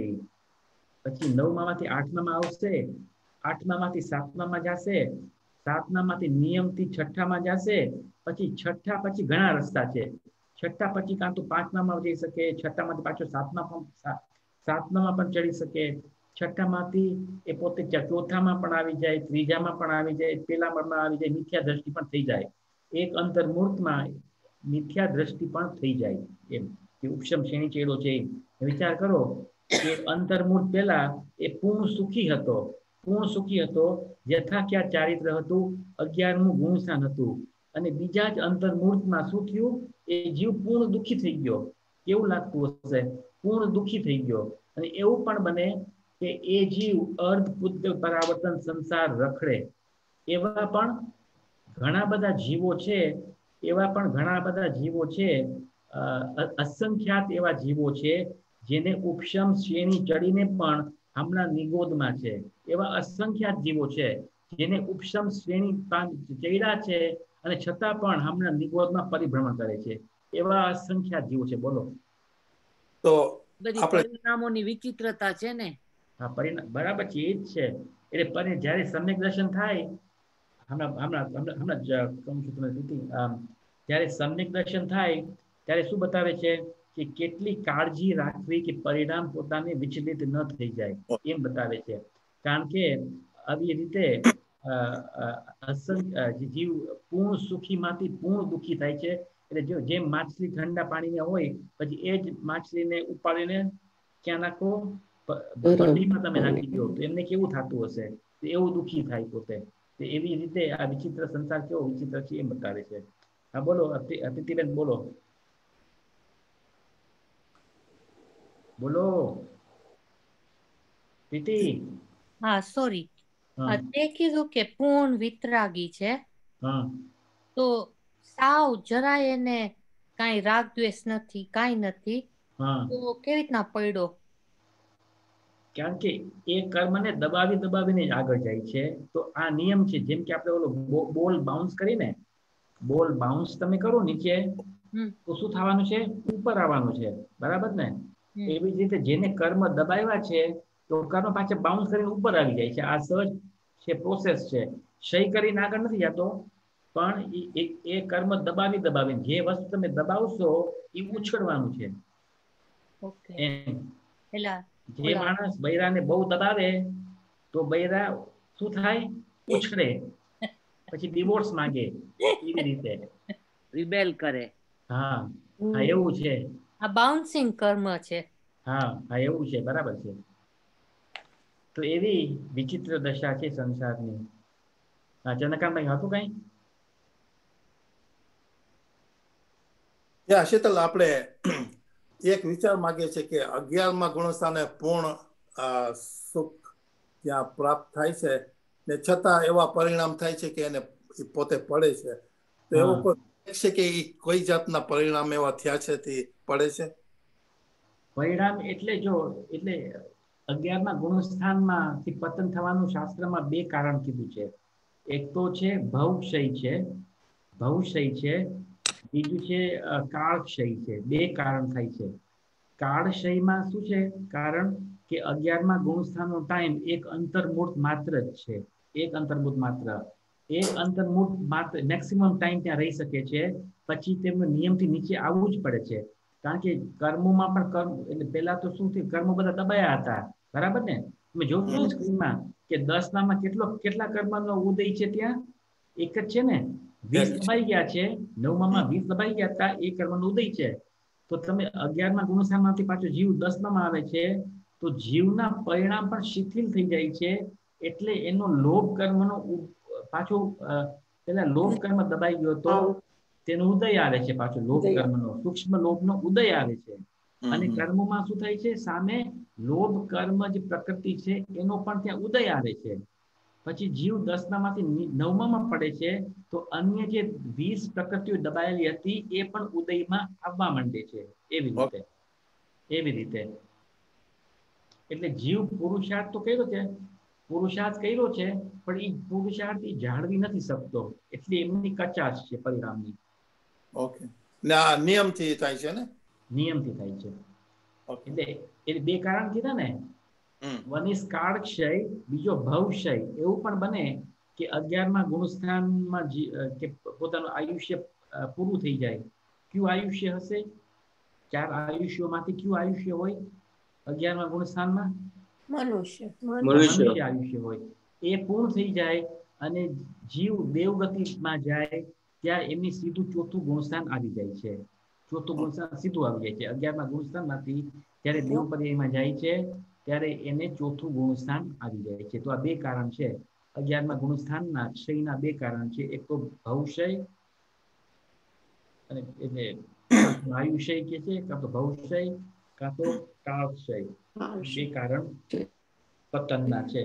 Speaker 1: પછી નવમા માંથી આઠમામાં આવશે, આઠમા માંથી સાતમામાં જશે, સાતમા માંથી નિયમથી છઠ્ઠામાં જશે. પછી છઠ્ઠા પછી ઘણા રસ્તા છે. છઠ્ઠા પછી કાં તો પાંચમામાં જઈ શકે, છઠ્ઠા માંથી પાછો સાતમા સાતમામાં પણ ચડી શકે, છઠ્ઠા માંથી એ પોતે ચોથામાં પણ આવી જાય, ત્રીજામાં પણ આવી જાય, પેલામાં આવી જાય, મિથ્યા દ્રષ્ટિ પણ થઈ જાય. એક અંતર્મૂર્તમાં મિથ્યા દ્રષ્ટિ પણ થઈ જાય. એમ કે ઉપશમ શ્રેણી ચેડો છે. વિચાર કરો કે અંતર્મૂર્ત પેલા એ પૂર્ણ સુખી હતો, પૂર્ણ સુખી હતો, યથાખ્યાત ચારિત્ર હતું, અગિયારમું ગુણસ્થાન હતું. અને બીજા જ અંતર્મૂર્તમાં શું થયું? એ જીવ પૂર્ણ દુઃખી થઈ ગયો. કેવું લાગતું હશે? પૂર્ણ દુઃખી થઈ ગયો. અને એવું પણ બને કે એ જીવ અર્ધ પૂતગલ પરાવર્તન સંસાર રખડે. એવા પણ ઘણા બધા જીવો છે, એવા પણ ઘણા બધા જીવો છે, અસંખ્યાત એવા જીવો છે જેને ઉપશમ શ્રેણી ચડીને પણ હમણાં નિગોદમાં છે. એવા અસંખ્યાત જીવો છે જેને ઉપશમ શ્રેણી ચડ્યા છે અને છતાં પણ હમણાં નિગોદમાં પરિભ્રમણ કરે છે. એવા અસંખ્યાત જીવો છે. બોલો.
Speaker 2: તો
Speaker 5: બધી પરિણામોની વિચિત્રતા છે ને.
Speaker 1: હા, પરિણામ બરાબર છે, એ જ છે. એટલે જયારે સમ્યક દર્શન થાય, હમણાં હમણાં હમણાં જ કહું છું તમને, જયારે સમ્યક દર્શન થાય ત્યારે શું બતાવે છે કે કેટલી કાળજી રાખવી કે પરિણામ પોતાને વિચલિત ન થઈ જાય, એમ બતાવે છે. કારણ કે આવી રીતે જીવ પૂર્ણ સુખીમાંથી પૂર્ણ દુઃખી થાય છે. એટલે જો જેમ માછલી ઠંડા પાણીમાં હોય પછી એ જ માછલીને ઉપાડીને ક્યાં નાખો? ભઠ્ઠીમાં તમે નાખી દો તો એમને કેવું થતું હશે? એવું દુઃખી થાય પોતે. એવી રીતે આ વિચિત્ર સંસાર કેવો વિચિત્ર છે એમ બતાવે છે. હા, બોલો અતિથિબેન, બોલો બોલો પ્રીતિ.
Speaker 5: હા, સોરી. તે કીધું કે પૂર્ણ વિતરાગી છે, તો સાવ જરાય એને કાંઈ રાગ દ્વેષ નથી, કાંઈ નથી, તો કેવી રીતના પડ્યો?
Speaker 1: કારણ કે એ કર્મને દબાવી દબાવીને જ આગળ જાય છે. તો આ નિયમ છે. જેમ કે આપણે ઓલો બોલ બાઉન્સ કરીને, બોલ બાઉન્સ તમે કરો નીચે તો શું થવાનું છે? ઉપર આવવાનું છે. બરાબર ને? એવી જ રીતે જેને કર્મ દબાવ્યા છે તો કર્મ પાછા બાઉન્સ કરીને ઉપર આવી જાય છે. આ સહજ છે, પ્રોસેસ છે. સહી કરીને આગળ નથી જતો, પણ એ કર્મ દબાવી દબાવીને જે વસ્તુ તમે દબાવશો એ ઉછળવાનું છે. જે માણસ બૈરાને બહુ દબાવે તો બૈરા શું થાય? ઉછળે, પછી ડિવોર્સ માંગે. એવી રીતે
Speaker 5: રિબેલ કરે.
Speaker 1: હા હા, એવું છે.
Speaker 5: આ બાઉન્સિંગ કર્મ છે.
Speaker 1: હા હા, એવું છે. બરાબર છે. તો એવી વિચિત્ર દશા છે સંસારની. હા, ચંદ્રકાંતભાઈ હતું કઈ?
Speaker 2: શીતલ, આપણે એક વિચાર માંગીએ છીએ કે અગિયારમાં ગુણસ્થાને પૂર્ણ સુખ ત્યાં પ્રાપ્ત થાય છે ને છતાં એવા પરિણામ થાય છે કે એને પોતે પડે છે. તો એવો કોઈ છે કે કોઈ જાતના પરિણામ એવા થયા છે તે પડે છે?
Speaker 1: પરિણામ એટલે જો એટલે અગિયારમાં ગુણસ્થાનમાંથી પતન થવાનું શાસ્ત્રમાં બે કારણ કીધું છે. એક તો છે ભવક્ષય છે ભવક્ષય છે, બીજું છે કાળક્ષય છે. બે કારણ થાય છે. કાળક્ષયમાં શું છે કારણ કે અગિયારમાં ગુણસ્થાનનો ટાઈમ એક અંતર્મુહૂર્ત માત્ર જ છે. એક અંતર્મુહૂર્ત માત્ર એક અંતર્મુહૂર્ત માત્ર મેક્સિમમ ટાઈમ ત્યાં રહી શકે છે. પછી તેમને નિયમથી નીચે આવવું જ પડે છે. કારણ કે કર્મોમાં પણ કર્મ એટલે પેલા તો શું થયું, કર્મો બધા દબાયા હતા, બરાબર ને? તમે જોયું ને સ્ક્રીનમાં કે દસનામાં કેટલો કેટલા કર્મનો ઉદય છે? ત્યાં એક જ છે ને. વીસ દબાઈ ગયા છે, નવમામાં વીસ દબાઈ ગયા હતા, એ કર્મનો ઉદય છે. તો તમે અગિયારમાં ગુણસ્થાનમાંથી પાછો જીવ દસમામાં આવે છે, તો જીવના પરિણામ પણ શિથિલ થઈ જાય છે. એટલે એનો લોભ કર્મનો પાછો પેલા લોભ કર્મ દબાઈ ગયો તો તેનો ઉદય આવે છે. પાછો લોભ કર્મનો સૂક્ષ્મ લોભનો ઉદય આવે છે. અને કર્મમાં શું થાય છે? સામે લોભ કર્મ જે પ્રકૃતિ છે એનો પણ ત્યાં ઉદય આવે છે. પછી જીવ દસમામાંથી નવમામાં પડે છે, તો અન્ય જે વીસ પ્રકૃતિઓ દબાયેલી હતી એ પણ ઉદયમાં આવવા માંડે છે. એવી રીતે એવી રીતે એટલે જીવ પુરુષાર્થ તો કર્યો છે, પુરુષાર્થ કર્યો છે, પણ એ પુરુષાર્થ એ જાળવી નથી શકતો. એટલે એમની કચાશ છે પરિણામની.
Speaker 2: ઓકે, ના નિયમથી થાય છે ને?
Speaker 1: નિયમથી થાય છે. એટલે એ બે કારણ કીધા ને, વન ઇઝ કાળક્ષય, બીજો ભવક્ષય. એવું પણ બને કે અગિયારમાં ગુણસ્થાનમાં કે પોતાનું આયુષ્ય પૂરું થઈ જાય. કયું આયુષ્ય હશે? ચાર આયુષ્યોમાંથી કયું આયુષ્ય હોય અગિયારમાં ગુણસ્થાનમાં?
Speaker 4: મનુષ્ય
Speaker 1: મનુષ્ય આયુષ્ય હોય. એ પૂર્ણ થઈ જાય અને જીવ દેવગતિમાં જાય, ત્યાં એમની સીધું ચોથું ગુણસ્થાન આવી જાય છે. ચોથું ગુણસ્થાન સીધું આવી જાય છે. અગિયારમાં ગુણસ્થાનમાંથી જ્યારે દેવ પર્યાયમાં જાય છે, ત્યારે એને ચોથું ગુણસ્થાન આવી જાય છે. તો આ બે કારણ છે અગિયારમાં ગુણસ્થાનના ક્ષયના. બે કારણ છે. એક તો ભવક્ષય અને એટલે આયુષય કે છે, કાં તો ભવક્ષય કાં તો કાળક્ષય. બે કારણ પતનના છે.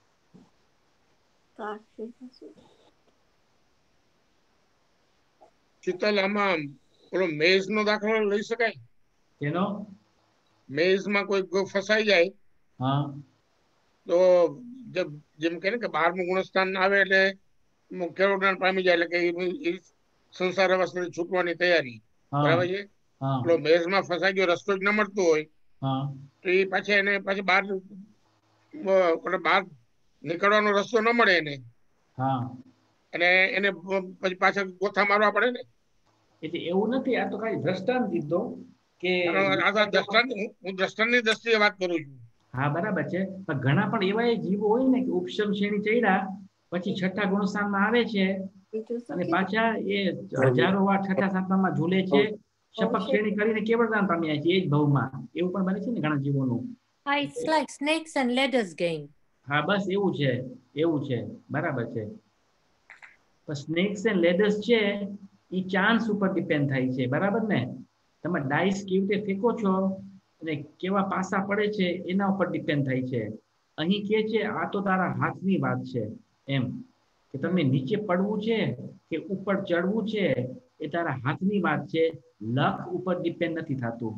Speaker 3: શીતલ, આમાં પેલો મેઝ નો દાખલો લઈ શકાય?
Speaker 1: તેનો
Speaker 3: મેઝમાં કોઈ ફસાઈ જાય
Speaker 1: હા
Speaker 3: તો જેમ કે ને કે બારમું ગુણસ્થાન આવે એટલે કેળવણ પામી જાય, એટલે કે સંસાર અવસ્થાથી છૂટવાની તૈયારી, બરાબર છે? પેલો મેઝમાં ફસાઈ ગયો, રસ્તો જ ન મળતો હોય તો એ પાછી એને પાછી બહાર બહાર નીકળવાનો રસ્તો ન મળે એને, અને એને પછી પાછા ગોથા મારવા પડે ને.
Speaker 1: એટલે એવું નથી, આ તો કઈ દ્રષ્ટાંત દીધો કે
Speaker 3: હું દ્રષ્ટાંતની દ્રષ્ટિએ વાત કરું છું.
Speaker 1: હા બરાબર છે, પણ ઘણા પણ એવા જીવો હોય ને કે ઉપશમ શ્રેણી ચડ્યા પછી છઠ્ઠા ગુણસ્થાનમાં આવે છે અને પાછા એ હજારો વાર છઠ્ઠા સાતમામાં ઝૂલે છે, શપથ શ્રેણી કરીને કેવળદાન પામ્યા છે એ જ ભવમાં. એવું પણ બને છે ને ઘણા જીવોનું.
Speaker 5: હા, it's like snakes and ladders game.
Speaker 1: હા બસ એવું છે, એવું છે, બરાબર છે. પણ સ્નેક્સ એન્ડ લેડર્સ છે એ ચાન્સ ઉપર ડિપેન્ડ થાય છે, બરાબર ને? તમે ડાઈસ કેવી રીતે ફેંકો છો અને કેવા પાસા પડે છે એના ઉપર ડિપેન્ડ થાય છે. અહીં કે છે આ તો તારા હાથની વાત છે, એમ કે તમે નીચે પડવું છે કે ઉપર ચડવું છે એ તારા હાથની વાત છે. લક ઉપર ડિપેન્ડ નથી થતું.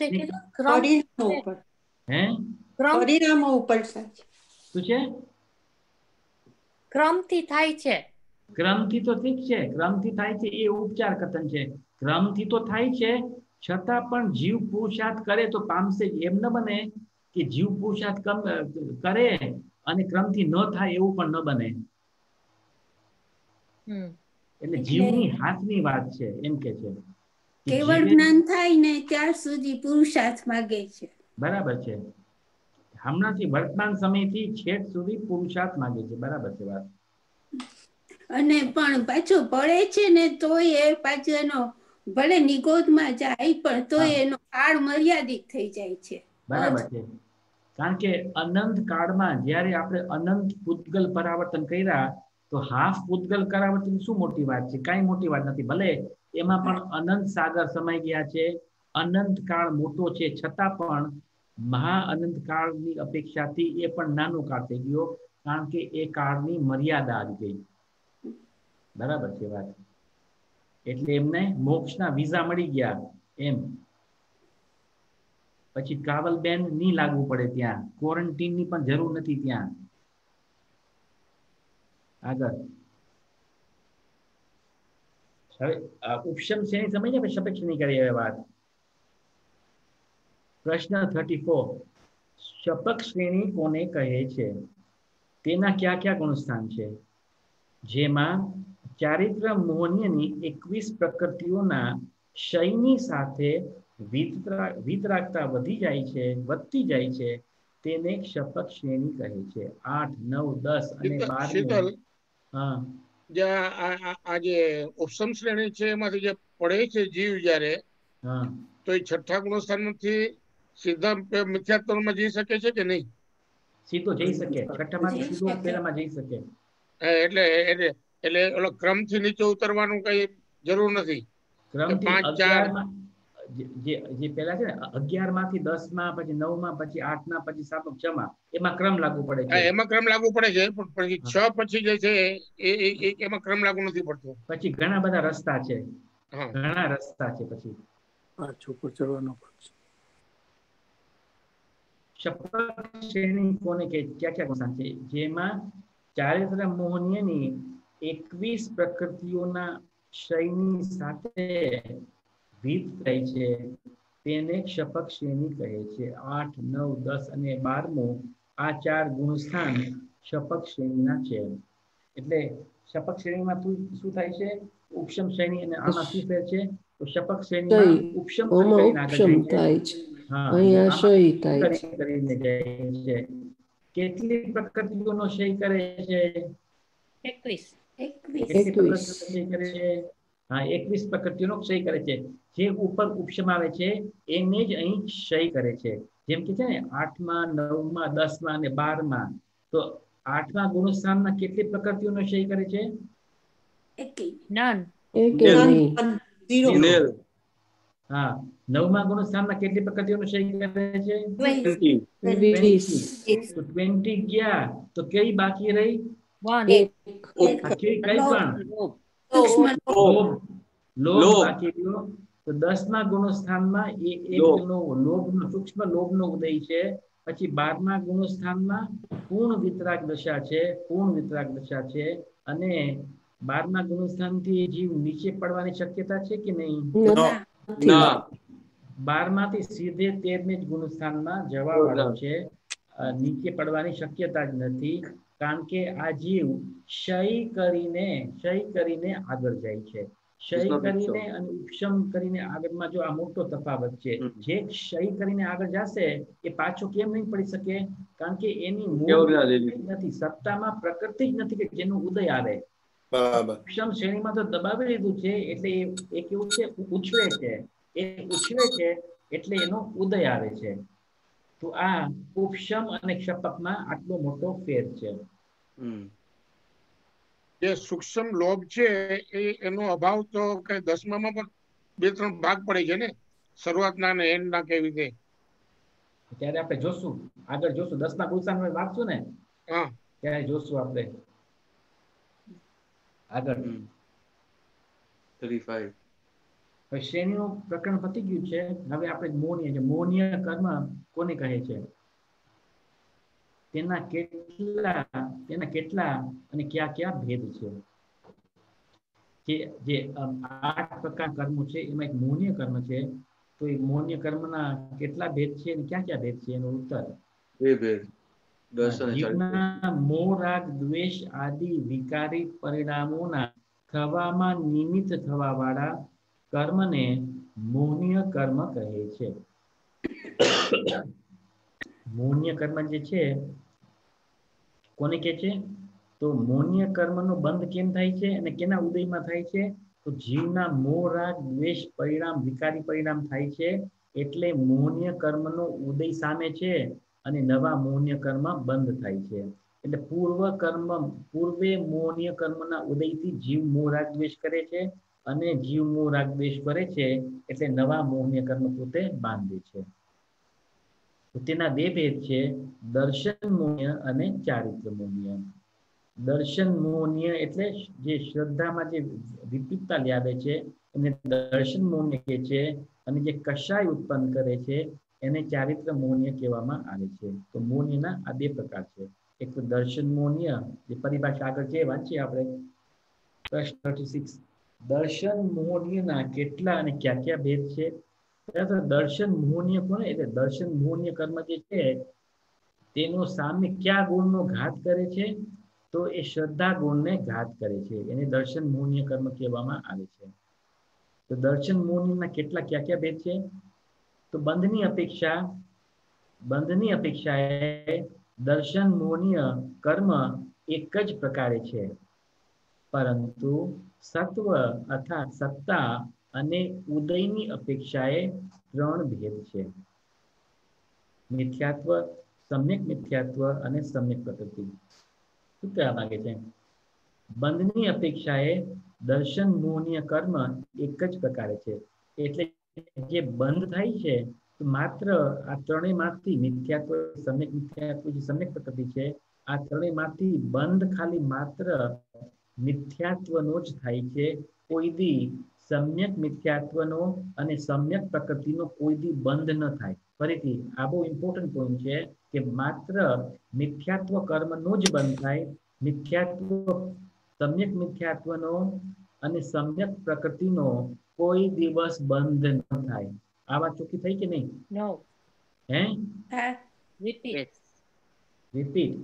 Speaker 1: હે
Speaker 4: પરિણામો ઉપર
Speaker 1: શું છે?
Speaker 5: ક્રમથી થાય છે.
Speaker 1: ક્રમથી તો ઠીક છે, ક્રમથી થાય છે એ ઉપચાર કથન છે. ક્રમથી તો થાય છે, છતાં પણ જીવ પુરુષાર્થ કરે તો પામશે. એમ ન બને કે જીવ પુરુષાર્થ કરે અને ક્રમથી ન થાય, એવું પણ ન બને. એટલે જીવની હાથની વાત છે, એમ કે છે.
Speaker 4: કેવળ જ્ઞાન થાય ને ત્યાર સુધી પુરુષાર્થ માગે છે.
Speaker 1: બરાબર છે. હમણાંથી વર્તમાન સમયથી છેક સુધી પુરુષાર્થ માગે છે. બરાબર છે વાત.
Speaker 4: અને પણ પાછો પડે છે ને તોય એ પાછો એનો ભલે નિગોદમાં જાય પણ તોય એનો કાળ મર્યાદિત થઈ જાય છે.
Speaker 1: બરાબર છે, કારણ કે અનંત કાળમાં જયારે આપણે અનંત પૂતગલ પરાવર્તન કર્યા તો હાફ પૂતગલ પરાવર્તન શું મોટી વાત છે? કઈ મોટી વાત નથી. ભલે એમાં પણ અનંત સાગર સમાઈ ગયા છે, અનંત કાળ મોટો છે, છતાં પણ મહા અનંત કાળની અપેક્ષાથી એ પણ નાનો કાળ થઈ ગયો, કારણ કે એ કાળની મર્યાદા આવી ગઈ. બરાબર છે વાત. એટલે એમને મોક્ષના વિઝા મળી ગયા એમ. પછી ટ્રાવેલ બેન નહીં લાગવું પડે, ત્યાં ક્વોરન્ટીનની પણ જરૂર નથી ત્યાં. આગળ હવે ઉપશમ શ્રેણી સમજ ને શપક શ્રેણી કરી હવે વાત. પ્રશ્ન થર્ટી ફોર શપક શ્રેણી કોને કહે છે? તેના કયા કયા ગુણસ્થાન છે? જેમાં ચારિત્ર મોહનીયની એકવીસ પ્રકૃતિઓના ક્ષયની સાથે વિતરાગતા વધી જાય છે, વધતી જાય છે, તેને શપક શ્રેણી કહે છે. આઠ, નવ, દસ અને બાર. હા,
Speaker 3: આ જે ઉપસમ શ્રેણી છે એમાંથી જે પડે છે જીવ જયારે, તો એ છઠ્ઠા ગુણસ્થાનમાંથી સીધા મિથ્યાત્વમાં જઈ શકે છે કે નહીં?
Speaker 1: સીધો જઈ શકે, છઠ્ઠામાંથી સીધો પેલામાં જઈ શકે.
Speaker 3: એટલે એટલે એટલે ઓલો ક્રમથી નીચે ઉતરવાનું કઈ જરૂર નથી.
Speaker 1: ક્રમથી અગિયારમાં જે જે પેલા છે ને અગિયાર માંથી દસ માં, પછી નવ માં, પછી આઠ ના, પછી સાત છ માં, એમાં ક્રમ લાગુ પડે છે.
Speaker 3: એમાં ક્રમ લાગુ પડે છે, પણ પછી છ પછી જે છે એ એમાં ક્રમ લાગુ નથી પડતો.
Speaker 1: પછી ઘણા બધા રસ્તા છે, ઘણા રસ્તા છે. પછી
Speaker 2: ઉપર ચડવાનો
Speaker 1: શપક શ્રેણી કોને કે ક્યાં ક્યાં ગુણસ્થાન છે? જેમાં ચારિત્ર મોહનીયની એકવીસ પ્રકૃતિઓના ક્ષયની સાથે વિત થાય છે, તેને શપક શ્રેણી કહે છે. આઠ, નવ, દસ અને બારમું આ ચાર ગુણસ્થાન શપક શ્રેણીના છે. એટલે શપક શ્રેણીમાં શું થાય છે? ઉપશમ શ્રેણી અને આમાં શું ફેર છે? તો શપક શ્રેણીમાં ઉપશમ કરીને આગળ જાય છે. કેટલી પ્રકૃતિઓનો ક્ષય કરે છે?
Speaker 5: એકવીસ.
Speaker 1: હા, એકવીસ પ્રકૃતિઓનો ક્ષય કરે છે. જે ઉપર ઉપશમ આવે છે એને જ અહીં ક્ષય કરે છે. જેમ કે છે ને આઠમાં, નવમાં, દસમાં અને બારમાં, તો આઠમા ગુણસ્થાનમાં કેટલી પ્રકૃતિઓનો ક્ષય કરે છે? હા, નવમા ગુણસ્થાનમાં કેટલી પ્રકૃતિઓનો ક્ષય કરે છે? તો ટ્વેન્ટી ગયા તો કઈ બાકી રહી? કઈ પણ લોભ બાકી રહ્યો. તો દસમા ગુણસ્થાનમાં લોભનો સૂક્ષ્મ લોભનો ઉદય છે. પછી બારમા ગુણસ્થાનમાં પૂર્ણ વિતરાગ દશા છે, પૂર્ણ વિતરાગ દશા છે. અને બારમા ગુણસ્થાનથી જીવ નીચે પડવાની શક્યતા છે કે નહીં? બાર માંથી સીધે તેરમી જ ગુણસ્થાનમાં જવા વાળો છે. નીચે પડવાની શક્યતા જ નથી, કારણ કે આ જીવ ક્ષય કરીને ક્ષય કરીને આગળ જાય છે. ક્ષય કરીને અને ઉપશમ કરીને આગળમાં જો આ મોટો તફાવત છે. જે ક્ષય કરીને આગળ જશે એ પાછો કેમ નહીં પડી શકે? કારણ કે એની નથી, સત્તામાં પ્રકૃતિ જ નથી કે જેનો ઉદય આવે. ઉપશમ શ્રેણીમાં તો દબાવી લીધું છે, એટલે એ કેવું છે? ઉછળે છે. એ ઉછળે છે એટલે એનો ઉદય આવે છે. તો આ ઉપશમ અને ક્ષપકમાં આટલો મોટો ફેર છે.
Speaker 3: જે સૂક્ષ્મ લોભ છે એ એનો અભાવ તો કઈ દસમામાં પણ બે ત્રણ ભાગ પડે છે ને, શરૂઆતના ને એન્ડના કેવી રીતે.
Speaker 1: ત્યારે આપણે જોશું, આગળ જોશું, દસમા ગુણસ્થાન વાંચશું ને ત્યારે જોશું આપણે આગળ. હવે શ્રેણીનું પ્રકરણ પતી ગયું છે. હવે આપણે મોહનીય મોહનીય કર્મ કોને કહે છે? તેના કેટલા તેના કેટલા અને કયા કયા ભેદ છે? કે જે આઠ પ્રકાર કર્મો છે એમાં એક મોહનીય કર્મ છે. તો એ મોહનીય કર્મના કેટલા ભેદ છે અને ક્યાં ક્યાં ભેદ છે? એનો ઉત્તર
Speaker 6: બે ભેદ.
Speaker 1: જીવના મોહ, રાગ, દ્વેષ આદિ વિકારી પરિણામોના થવામાં નિમિત્ત થવા વાળા કર્મને મોહનીય કર્મ કહે છે. મોહનીય કર્મ જે છે કોને કહે છે? તો મોહનીય કર્મનો બંધ કેમ થાય છે અને કેના ઉદયમાં થાય છે? તો જીવના મોહ, રાગ, દ્વેષ પરિણામ વિકારી પરિણામ થાય છે, એટલે મોહનીય કર્મનો ઉદય સામે છે અને નવા મોહનીય કર્મ બંધ થાય છે. એટલે પૂર્વ કર્મ પૂર્વે મોહનીય કર્મના ઉદયથી જીવ મોહ, રાગ, દ્વેષ કરે છે, અને જીવ મોહ, રાગ, દ્વેષ કરે છે એટલે નવા મોહનીય કર્મ પોતે બાંધે છે. તો તેના બે ભેદ છે, દર્શન મોહનીય અને ચારિત્ર મોહનીય. દર્શન મોહનીય એટલે જે શ્રદ્ધામાં જે વિપરીતતા લાવે છે એને દર્શન મોહનીય કહે છે, અને જે કષાય ઉત્પન્ન કરે છે એને ચારિત્ર મોહનીય કહેવામાં આવે છે. તો મોહનીયના આ બે પ્રકાર છે. એક દર્શન મોહનીય, જે પરિભાષા આગળ છે વાંચીએ આપણે. પ્રશ્ન થર્ટી સિક્સ દર્શન મોહનીયના કેટલા અને ક્યાં ક્યાં ભેદ છે? તો દર્શન મોહનીય કોને એટલે દર્શન મોહનીય કર્મ જે છે તેનો સામે કયા ગુણનો ઘાત કરે છે? તો એ શ્રદ્ધા ગુણને ઘાત કરે છે, એને દર્શન મોહનીય કર્મ કહેવામાં આવે છે. તો દર્શન મોહનીયના કેટલા ક્યાં ક્યાં ભેદ છે? તો બંધની અપેક્ષા બંધની અપેક્ષાએ દર્શન મોહનીય કર્મ એક જ પ્રકારે છે, પરંતુ સત્વ અર્થાત સત્તા અને ઉદયની અપેક્ષાએ ત્રણ ભેદ છે. મિથ્યાત્વ, સમ્યક મિથ્યાત્વ અને સમ્યક પ્રકૃતિ. શું કહેવા માંગે છે? બંધની અપેક્ષાએ દર્શન મોહનીય કર્મ એક જ પ્રકારે છે, એટલે જે બંધ થાય છે માત્ર આ ત્રણેયમાંથી મિથ્યાત્વ, સમ્યક મિથ્યાત્વ, જે સમ્યક પ્રકૃતિ છે, આ ત્રણેયમાંથી બંધ ખાલી માત્ર મિથ્યાત્વનો જ થાય છે. કોઈ દી સમ્યક મિથ્યાત્વનો અને સમ્યક પ્રકૃતિનો કોઈ દી બંધ ન થાય. ફરીથી આ બહુ ઇમ્પોર્ટન્ટ પોઈન્ટ છે કે માત્ર મિથ્યાત્વ કર્મનો જ બંધ થાય, મિથ્યાત્વ સમ્યક મિથ્યાત્વનો અને સમ્યક પ્રકૃતિનો કોઈ દિવસ બંધ ન થાય. આ વાત ચોખ્ખી થઈ કે નહીં?
Speaker 5: નો.
Speaker 1: હે?
Speaker 5: રિપીટ.
Speaker 1: રિપીટ.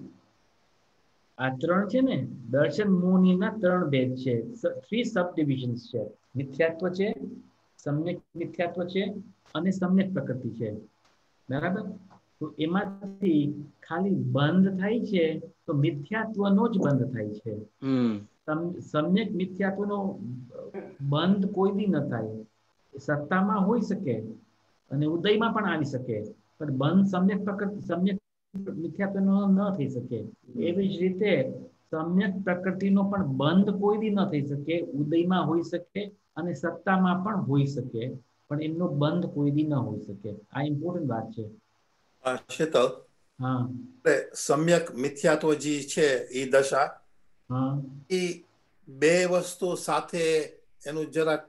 Speaker 1: આ ત્રણ છે ને દર્શન મોહનીયના ત્રણ ભેદ છે, થ્રી સબ ડિવિઝન્સ છે. મિથ્યાત્વ છે, સમ્યક મિથ્યાત્વ છે અને સમ્યક પ્રકૃતિ છે. બરાબર? તો એમાંથી ખાલી બંધ થાય છે તો મિથ્યાત્વનો જ બંધ થાય છે. સમ્યક મિથ્યાત્વનો બંધ કોઈ દી ન થાય. સત્તામાં હોઈ શકે અને ઉદયમાં પણ આવી શકે, પણ બંધ સમ્યક પ્રકૃતિ સમ્યક મિથ્યાત્વનો ન થઈ શકે. એવી જ રીતે સમ્યક પ્રકૃતિનો પણ બંધ કોઈ દી ન થઈ શકે, ઉદયમાં હોઈ શકે અને સત્તામાં પણ હોઈ શકે, પણ એમનો બંધ કોઈ દી ન હોઈ શકે. આ ઇમ્પોર્ટન્ટ વાત છે.
Speaker 2: શીતલ,
Speaker 1: હા,
Speaker 2: સમ્યક મિથ્યાત્વ જે છે એ દશા,
Speaker 1: હા,
Speaker 2: એ બે વસ્તુ સાથે એનું જરાક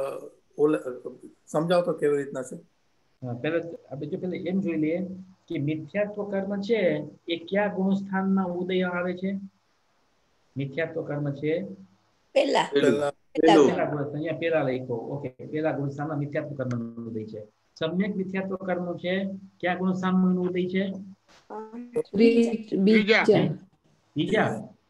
Speaker 2: સમજાવતો કેવી રીતના છે?
Speaker 1: હા, પહેલા આપણે જો પહેલા એમ જોઈ લઈએ કે મિથ્યાત્વ કર્મ છે એ કયા ગુણસ્થાનમાં ઉદય આવે છે? મિથ્યાત્વ કર્મ છે
Speaker 4: પેલા
Speaker 2: પેલા
Speaker 1: પેલા ગુણ અહીંયા પેલા લખો. ઓકે, પેલા ગુણસ્થાનમાં મિથ્યાત્વ કર્મ ઉદય છે. સમ્યક મિથ્યાત્વ કર્મ છે કયા ગુણસ્થાનમાં ઉદય છે?
Speaker 3: ત્રીજા.
Speaker 1: બીજા.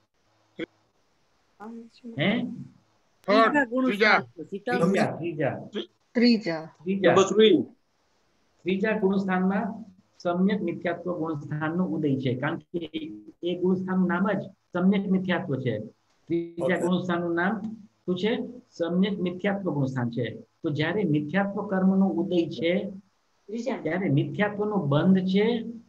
Speaker 1: હે?
Speaker 3: ત્રીજા.
Speaker 1: ત્રીજા ત્રીજા
Speaker 5: ત્રીજા
Speaker 1: ત્રીજા ત્રીજા ગુણસ્થાનમાં સમ્યક મિથ્યાત્વ ગુણસ્થાનનો ઉદય છે, કારણ કે એ ગુણસ્થાનનું નામ જ સમ્યક મિથ્યાત્વ છે. ત્રીજા ગુણસ્થાનનું નામ શું છે? સમ્યક મિથ્યાત્વ ગુણસ્થાન છે. તો જ્યારે મિથ્યાત્વ કર્મનો ઉદય છે ત્યારે મિથ્યાત્વનો બંધ છે,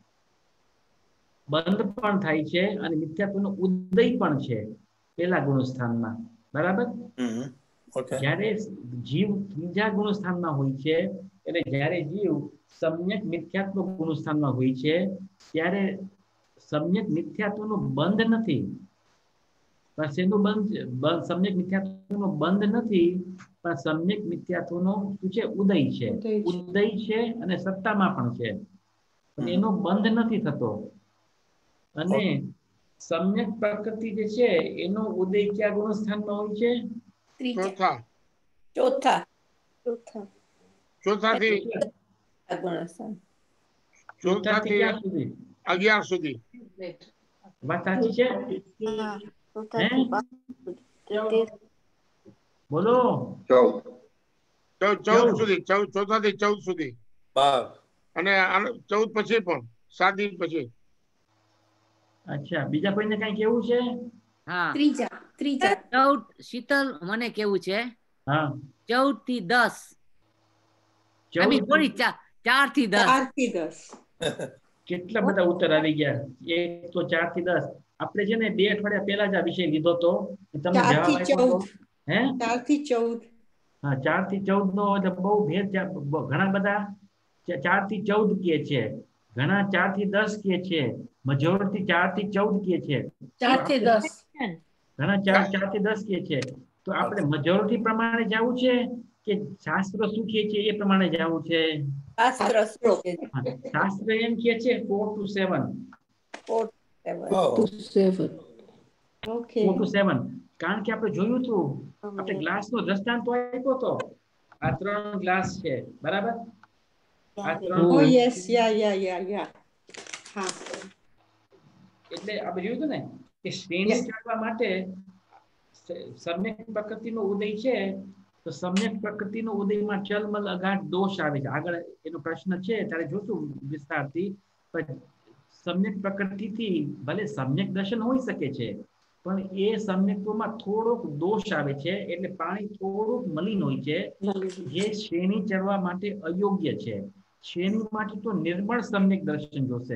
Speaker 1: બંધ પણ થાય છે અને મિથ્યાત્વનો ઉદય પણ છે પેલા ગુણસ્થાનમાં. બરાબર? જ્યારે જીવ ત્રીજા ગુણસ્થાનમાં હોય છે, એટલે જ્યારે જીવ સમ્યક મિથ્યાત્વ ગુણસ્થાનમાં હોય છે ત્યારે સમ્યક મિથ્યાત્વનો બંધ નથી. શેનું બંધ? સમ્યક મિથ્યાત્વનો બંધ નથી, પણ સમ્યક મિથ્યાત્વનો શું છે? ઉદય છે. ઉદય છે અને સત્તામાં પણ છે, પણ એનો બંધ નથી થતો. અને સમ્યક પ્રકૃતિ જે છે એનો ઉદય કયા ગુણસ્થાનમાં હોય છે?
Speaker 3: ચોથા.
Speaker 4: ચોથા ચોથા
Speaker 3: ચોથાથી ચોથાથી
Speaker 1: ક્યાં સુધી?
Speaker 3: અગિયાર સુધી.
Speaker 1: વાત સાચી છે? બોલો.
Speaker 3: ચૌદ સુધી, ચૌદ ચોથાથી ચૌદ સુધી.
Speaker 2: બાર.
Speaker 3: અને ચૌદ પછી પણ સાત દિવસ પછી.
Speaker 1: અચ્છા, બીજા કોઈને કઈ કેવું છે?
Speaker 6: હા,
Speaker 4: ત્રીજા ત્રીજા
Speaker 6: ચૌદ. શીતલ, મને કેવું છે
Speaker 1: હા,
Speaker 6: ચૌદ થી દસ. સોરી, ચાર થી દસ.
Speaker 4: ચાર થી દસ.
Speaker 1: કેટલા બધા ઉત્તર આવી ગયા. એક તો ચાર થી દસ. આપણે છે ને બે અઠવાડિયા પહેલા જ આ વિષય લીધો તો તમને જવાબ આપ્યો તો. હે?
Speaker 4: ચાર થી ચૌદ.
Speaker 1: હા, ચાર થી ચૌદ નો એટલે બહુ ભેદ. ઘણા બધા ચાર થી ચૌદ કે છે, ઘણા ચાર થી દસ કે છે, મેજોરિટી ચાર થી ચૌદ કે છે,
Speaker 4: ચાર થી દસ.
Speaker 1: ઘણા ચાર ચાર થી દસ કે છે. તો આપણે મેજોરિટી પ્રમાણે જવું છે કે શાસ્ત્ર શું કહે છે એ પ્રમાણે જવું છે?
Speaker 4: શાસ્ત્ર
Speaker 1: શાસ્ત્ર એમ કહે છે four two seven.
Speaker 4: Four two seven. Okay
Speaker 1: four two seven. કારણ કે આપણે જોયું હતું, આપણે ગ્લાસનો દ્રષ્ટાંત આપ્યો હતો. આ ત્રણ ગ્લાસ છે, બરાબર? આ ત્રણ
Speaker 4: ઓ યસ યા યા યા યા હા.
Speaker 1: એટલે આપણે જોયું હતું ને કે શ્રેણી ચડવા માટે સમ્યક પ્રકૃતિનો ઉદય છે, તો સમ્યક પ્રકૃતિનો ઉદયમાં ચલમલ અગાઢ દોષ આવે છે. આગળ એનો પ્રશ્ન છે ત્યારે જોશું વિસ્તારથી. પણ સમ્યક પ્રકૃતિથી ભલે સમ્યક દર્શન હોઈ શકે છે, પણ એ સમ્યકત્વમાં થોડોક દોષ આવે છે, એટલે પાણી થોડુંક મલિન હોય છે, જે શ્રેણી ચડવા માટે અયોગ્ય છે. શ્રેણી માટે તો નિર્મળ સમ્યક દર્શન જોશે.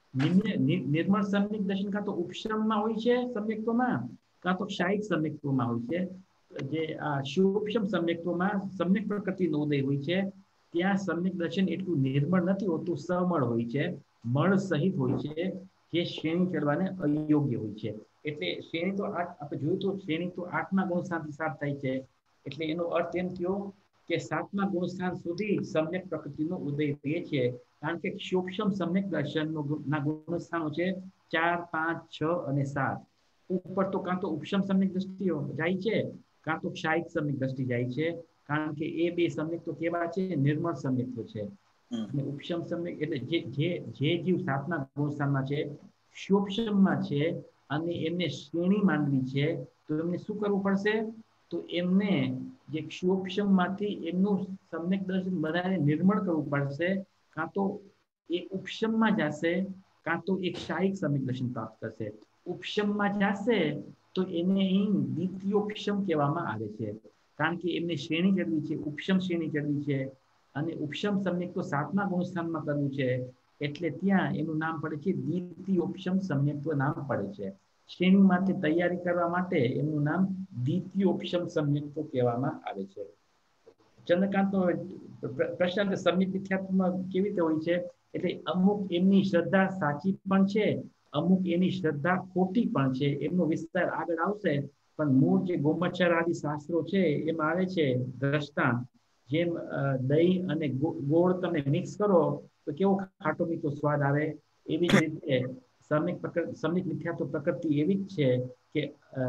Speaker 1: નિર્મળ સમ્યક દર્શન કાં તો ઉપશમમાં હોય છે સમ્યકત્વમાં, કાં તો ક્ષાયિક સમ્યકત્વમાં હોય છે. જે આ સૂક્ષ્મ સમ્યકત્વમાં સમ્યક પ્રકૃતિનો ઉદય હોય છે, ત્યાં સમ્યક દર્શન એટલું નિર્મળ નથી હોતું, સમળ હોય છે, મળ સહિત હોય છે, જે શ્રેણી ચડવાને અયોગ્ય હોય છે. એટલે શ્રેણી તો આઠ આપણે જોયું તો શ્રેણી તો આઠમા ગુણસ્થાનથી સ્ટાર્ટ થાય છે. એટલે એનો અર્થ એમ થયો કે સાતમા ગુણસ્થાન સુધી સમ્યક પ્રકૃતિનો ઉદય રહે છે. કારણ કે સૂક્ષ્મ સમ્યક દર્શનનો ના ગુણસ્થાનો છે ચાર, પાંચ, છ અને સાત. ઉપર તો કાં તો ઉપશમ સમ્યક દ્રષ્ટિઓ જાય છે, કાં તો ક્ષાયિક સમ્યક દ્રષ્ટિ જાય છે. કારણ કે એ બે સમ્યક તો કેવા છે? નિર્મળ સમ્યક છે. અને ઉપશમ સમ્યક એટલે જે જે જે જીવ સાતમા ગુણસ્થાનમાં છે, સૂક્ષ્મમાં છે, અને એમને શ્રેણી માનવી છે, તો એમને શું કરવું પડશે? તો એમને જે સૂક્ષ્મમાંથી એમનું સમ્યક દર્શન બધાને નિર્મળ કરવું પડશે. કાં તો એ ઉપશમમાં જશે, કાં તો એક ક્ષાયિક સમ્યક દર્શન પ્રાપ્ત કરશે. ઉપશમમાં જશે તો એને અહીં દ્વિતીયોપશમ કહેવામાં આવે છે, કારણ કે એમને શ્રેણી ચડવી છે, ઉપશમ શ્રેણી ચડવી છે, અને ઉપશમ સમ્યક તો સાતમા ગુણસ્થાનમાં કરવું છે, એટલે ત્યાં એનું નામ પડે છે દ્વિતીયોપશમ સમ્યક્ત્વ નામ પડે છે. શ્રેણી માટે તૈયારી કરવા માટે એનું નામ દ્વિતીયોપશમ સમ્યક્ત્વ કહેવામાં આવે છે. ચંદ્રકાંતનો પ્રશ્ન સમ્યક મિથ્યાત્વમાં કેવી રીતે હોય છે? એટલે અમુક એમની શ્રદ્ધા સાચી પણ છે, અમુક એની શ્રદ્ધા ખોટી પણ છે. એમનો વિસ્તાર આગળ આવશે, પણ મૂળ જે ગોમચ્છર આદિ શાસ્ત્રો છે એમાં આવે છે દ્રષ્ટાંત. જેમ દહીં અને ગોળ તમે મિક્સ કરો તો કેવો ખાટો મીઠો સ્વાદ આવે, એવી જ રીતે સમ્યક પ્રકૃતિ સમ્યક મિથ્યાત્વ પ્રકૃતિ એવી જ છે કે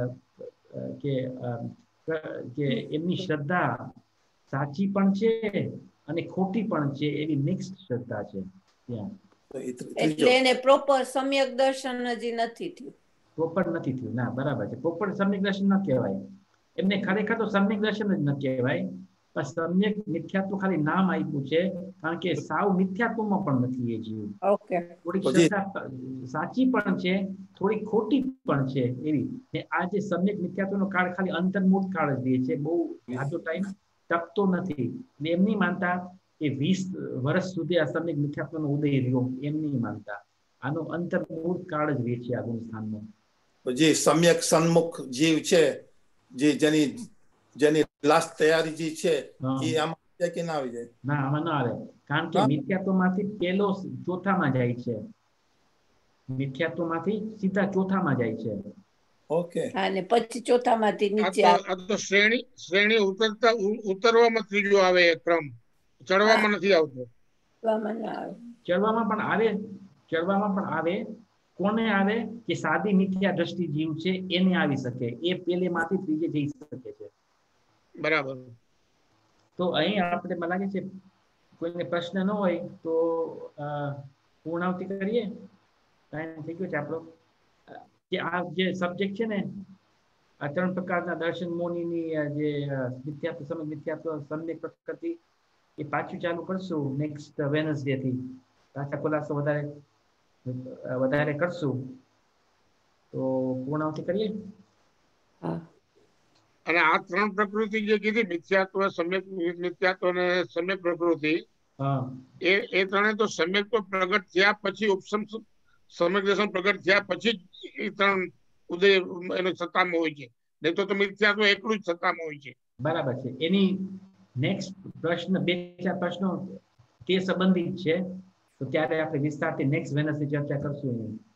Speaker 1: કે કે એમની શ્રદ્ધા સાચી પણ છે અને ખોટી પણ છે, એવી મિક્સ શ્રદ્ધા છે ત્યાં.
Speaker 4: એટલે એને પ્રોપર સમ્યક દર્શન હજી નથી થયું.
Speaker 1: પ્રોપર નથી થયું, ના બરાબર છે. પ્રોપર સમ્યક દર્શન ન કહેવાય એમને, ખરેખર તો સમ્યક દર્શન જ ન કહેવાય, પણ સમ્યક મિથ્યાત્વ ખાલી નામ આપ્યું છે, કારણ કે સાવ મિથ્યાત્વમાં પણ નથી એ જીવ. થોડીક શ્રદ્ધા સાચી પણ છે, થોડી ખોટી પણ છે, એવી. આ જે સમ્યક મિથ્યાત્વનો કાળ ખાલી અંતર્મુખ કાળ જ રહે છે, બહુ જાજો ટાઈમ ટકતો નથી. એમ નહીં માનતા કે વીસ વર્ષ સુધી આ સમ્યક મિથ્યાત્વનો ઉદય રહ્યો, એમ નહીં માનતા. આનો અંતર્મુખ કાળ જ રહે છે આ ગુણસ્થાનનો.
Speaker 2: જે સમ્યક સન્મુખ જીવ છે, જે જેની જેની લાસ્ટ તૈયારી જે છે, એ આમાં જાય કે ના આવી જાય?
Speaker 1: ના, આમાં ના આવે, કારણ કે મિથ્યાત્વમાંથી પેલો ચોથામાં જાય છે. મિથ્યાત્વમાંથી સીધા ચોથામાં જાય છે.
Speaker 2: ઓકે.
Speaker 4: અને પછી ચોથામાંથી નીચે
Speaker 3: આ તો શ્રેણી શ્રેણી ઉતરતા ઉતરવામાં ત્રીજો આવે એ ક્રમ, ચડવામાં નથી આવતો.
Speaker 1: ચડવામાં પણ આવે, ચડવામાં પણ આવે. કોને આવે? કે સાદી મિથ્યા દ્રષ્ટિ જીવ છે એને આવી શકે, એ પેલેમાંથી ત્રીજે જઈ શકે છે.
Speaker 3: બરાબર.
Speaker 1: તો અહીં આપણે મને લાગે છે કોઈને પ્રશ્ન ન હોય તો પૂર્ણાવતી કરીએ. ટાઈમ થઈ ગયો છે આપણો. કે આ જે સબ્જેક્ટ છે ને, આ ત્રણ પ્રકારના દર્શન મોનીની જે મિથ્યાત્વ સમ્યક મિથ્યાત્વ સમ્યક પ્રકૃતિ, એ પાછું ચાલુ કરશું નેક્સ્ટ વેનસડે થી. પાછા ખુલાસો વધારે વધારે કરશું. તો પૂર્ણાવતી કરીએ.
Speaker 3: અને આ ત્રણ પ્રકૃતિ જે કીધી, મિથ્યાત્વ, સમ્યક મિથ્યાત્વ અને સમ્યક પ્રકૃતિ, એ એ ત્રણે તો સમ્યક પ્રગટ થયા પછી, ઉપસમ સમ્યક દર્શન પ્રગટ થયા પછી જ એ ત્રણ ઉદય એનો સત્તામાં હોય છે. નહીં તો મિથ્યાત્વ એકલું જ સત્તામાં હોય છે.
Speaker 1: બરાબર છે. એની નેક્સ્ટ પ્રશ્ન, બે ચાર પ્રશ્નો તે સંબંધિત છે, તો ત્યારે આપણે વિસ્તારથી નેક્સ્ટ વેનસડે ચર્ચા કરશું.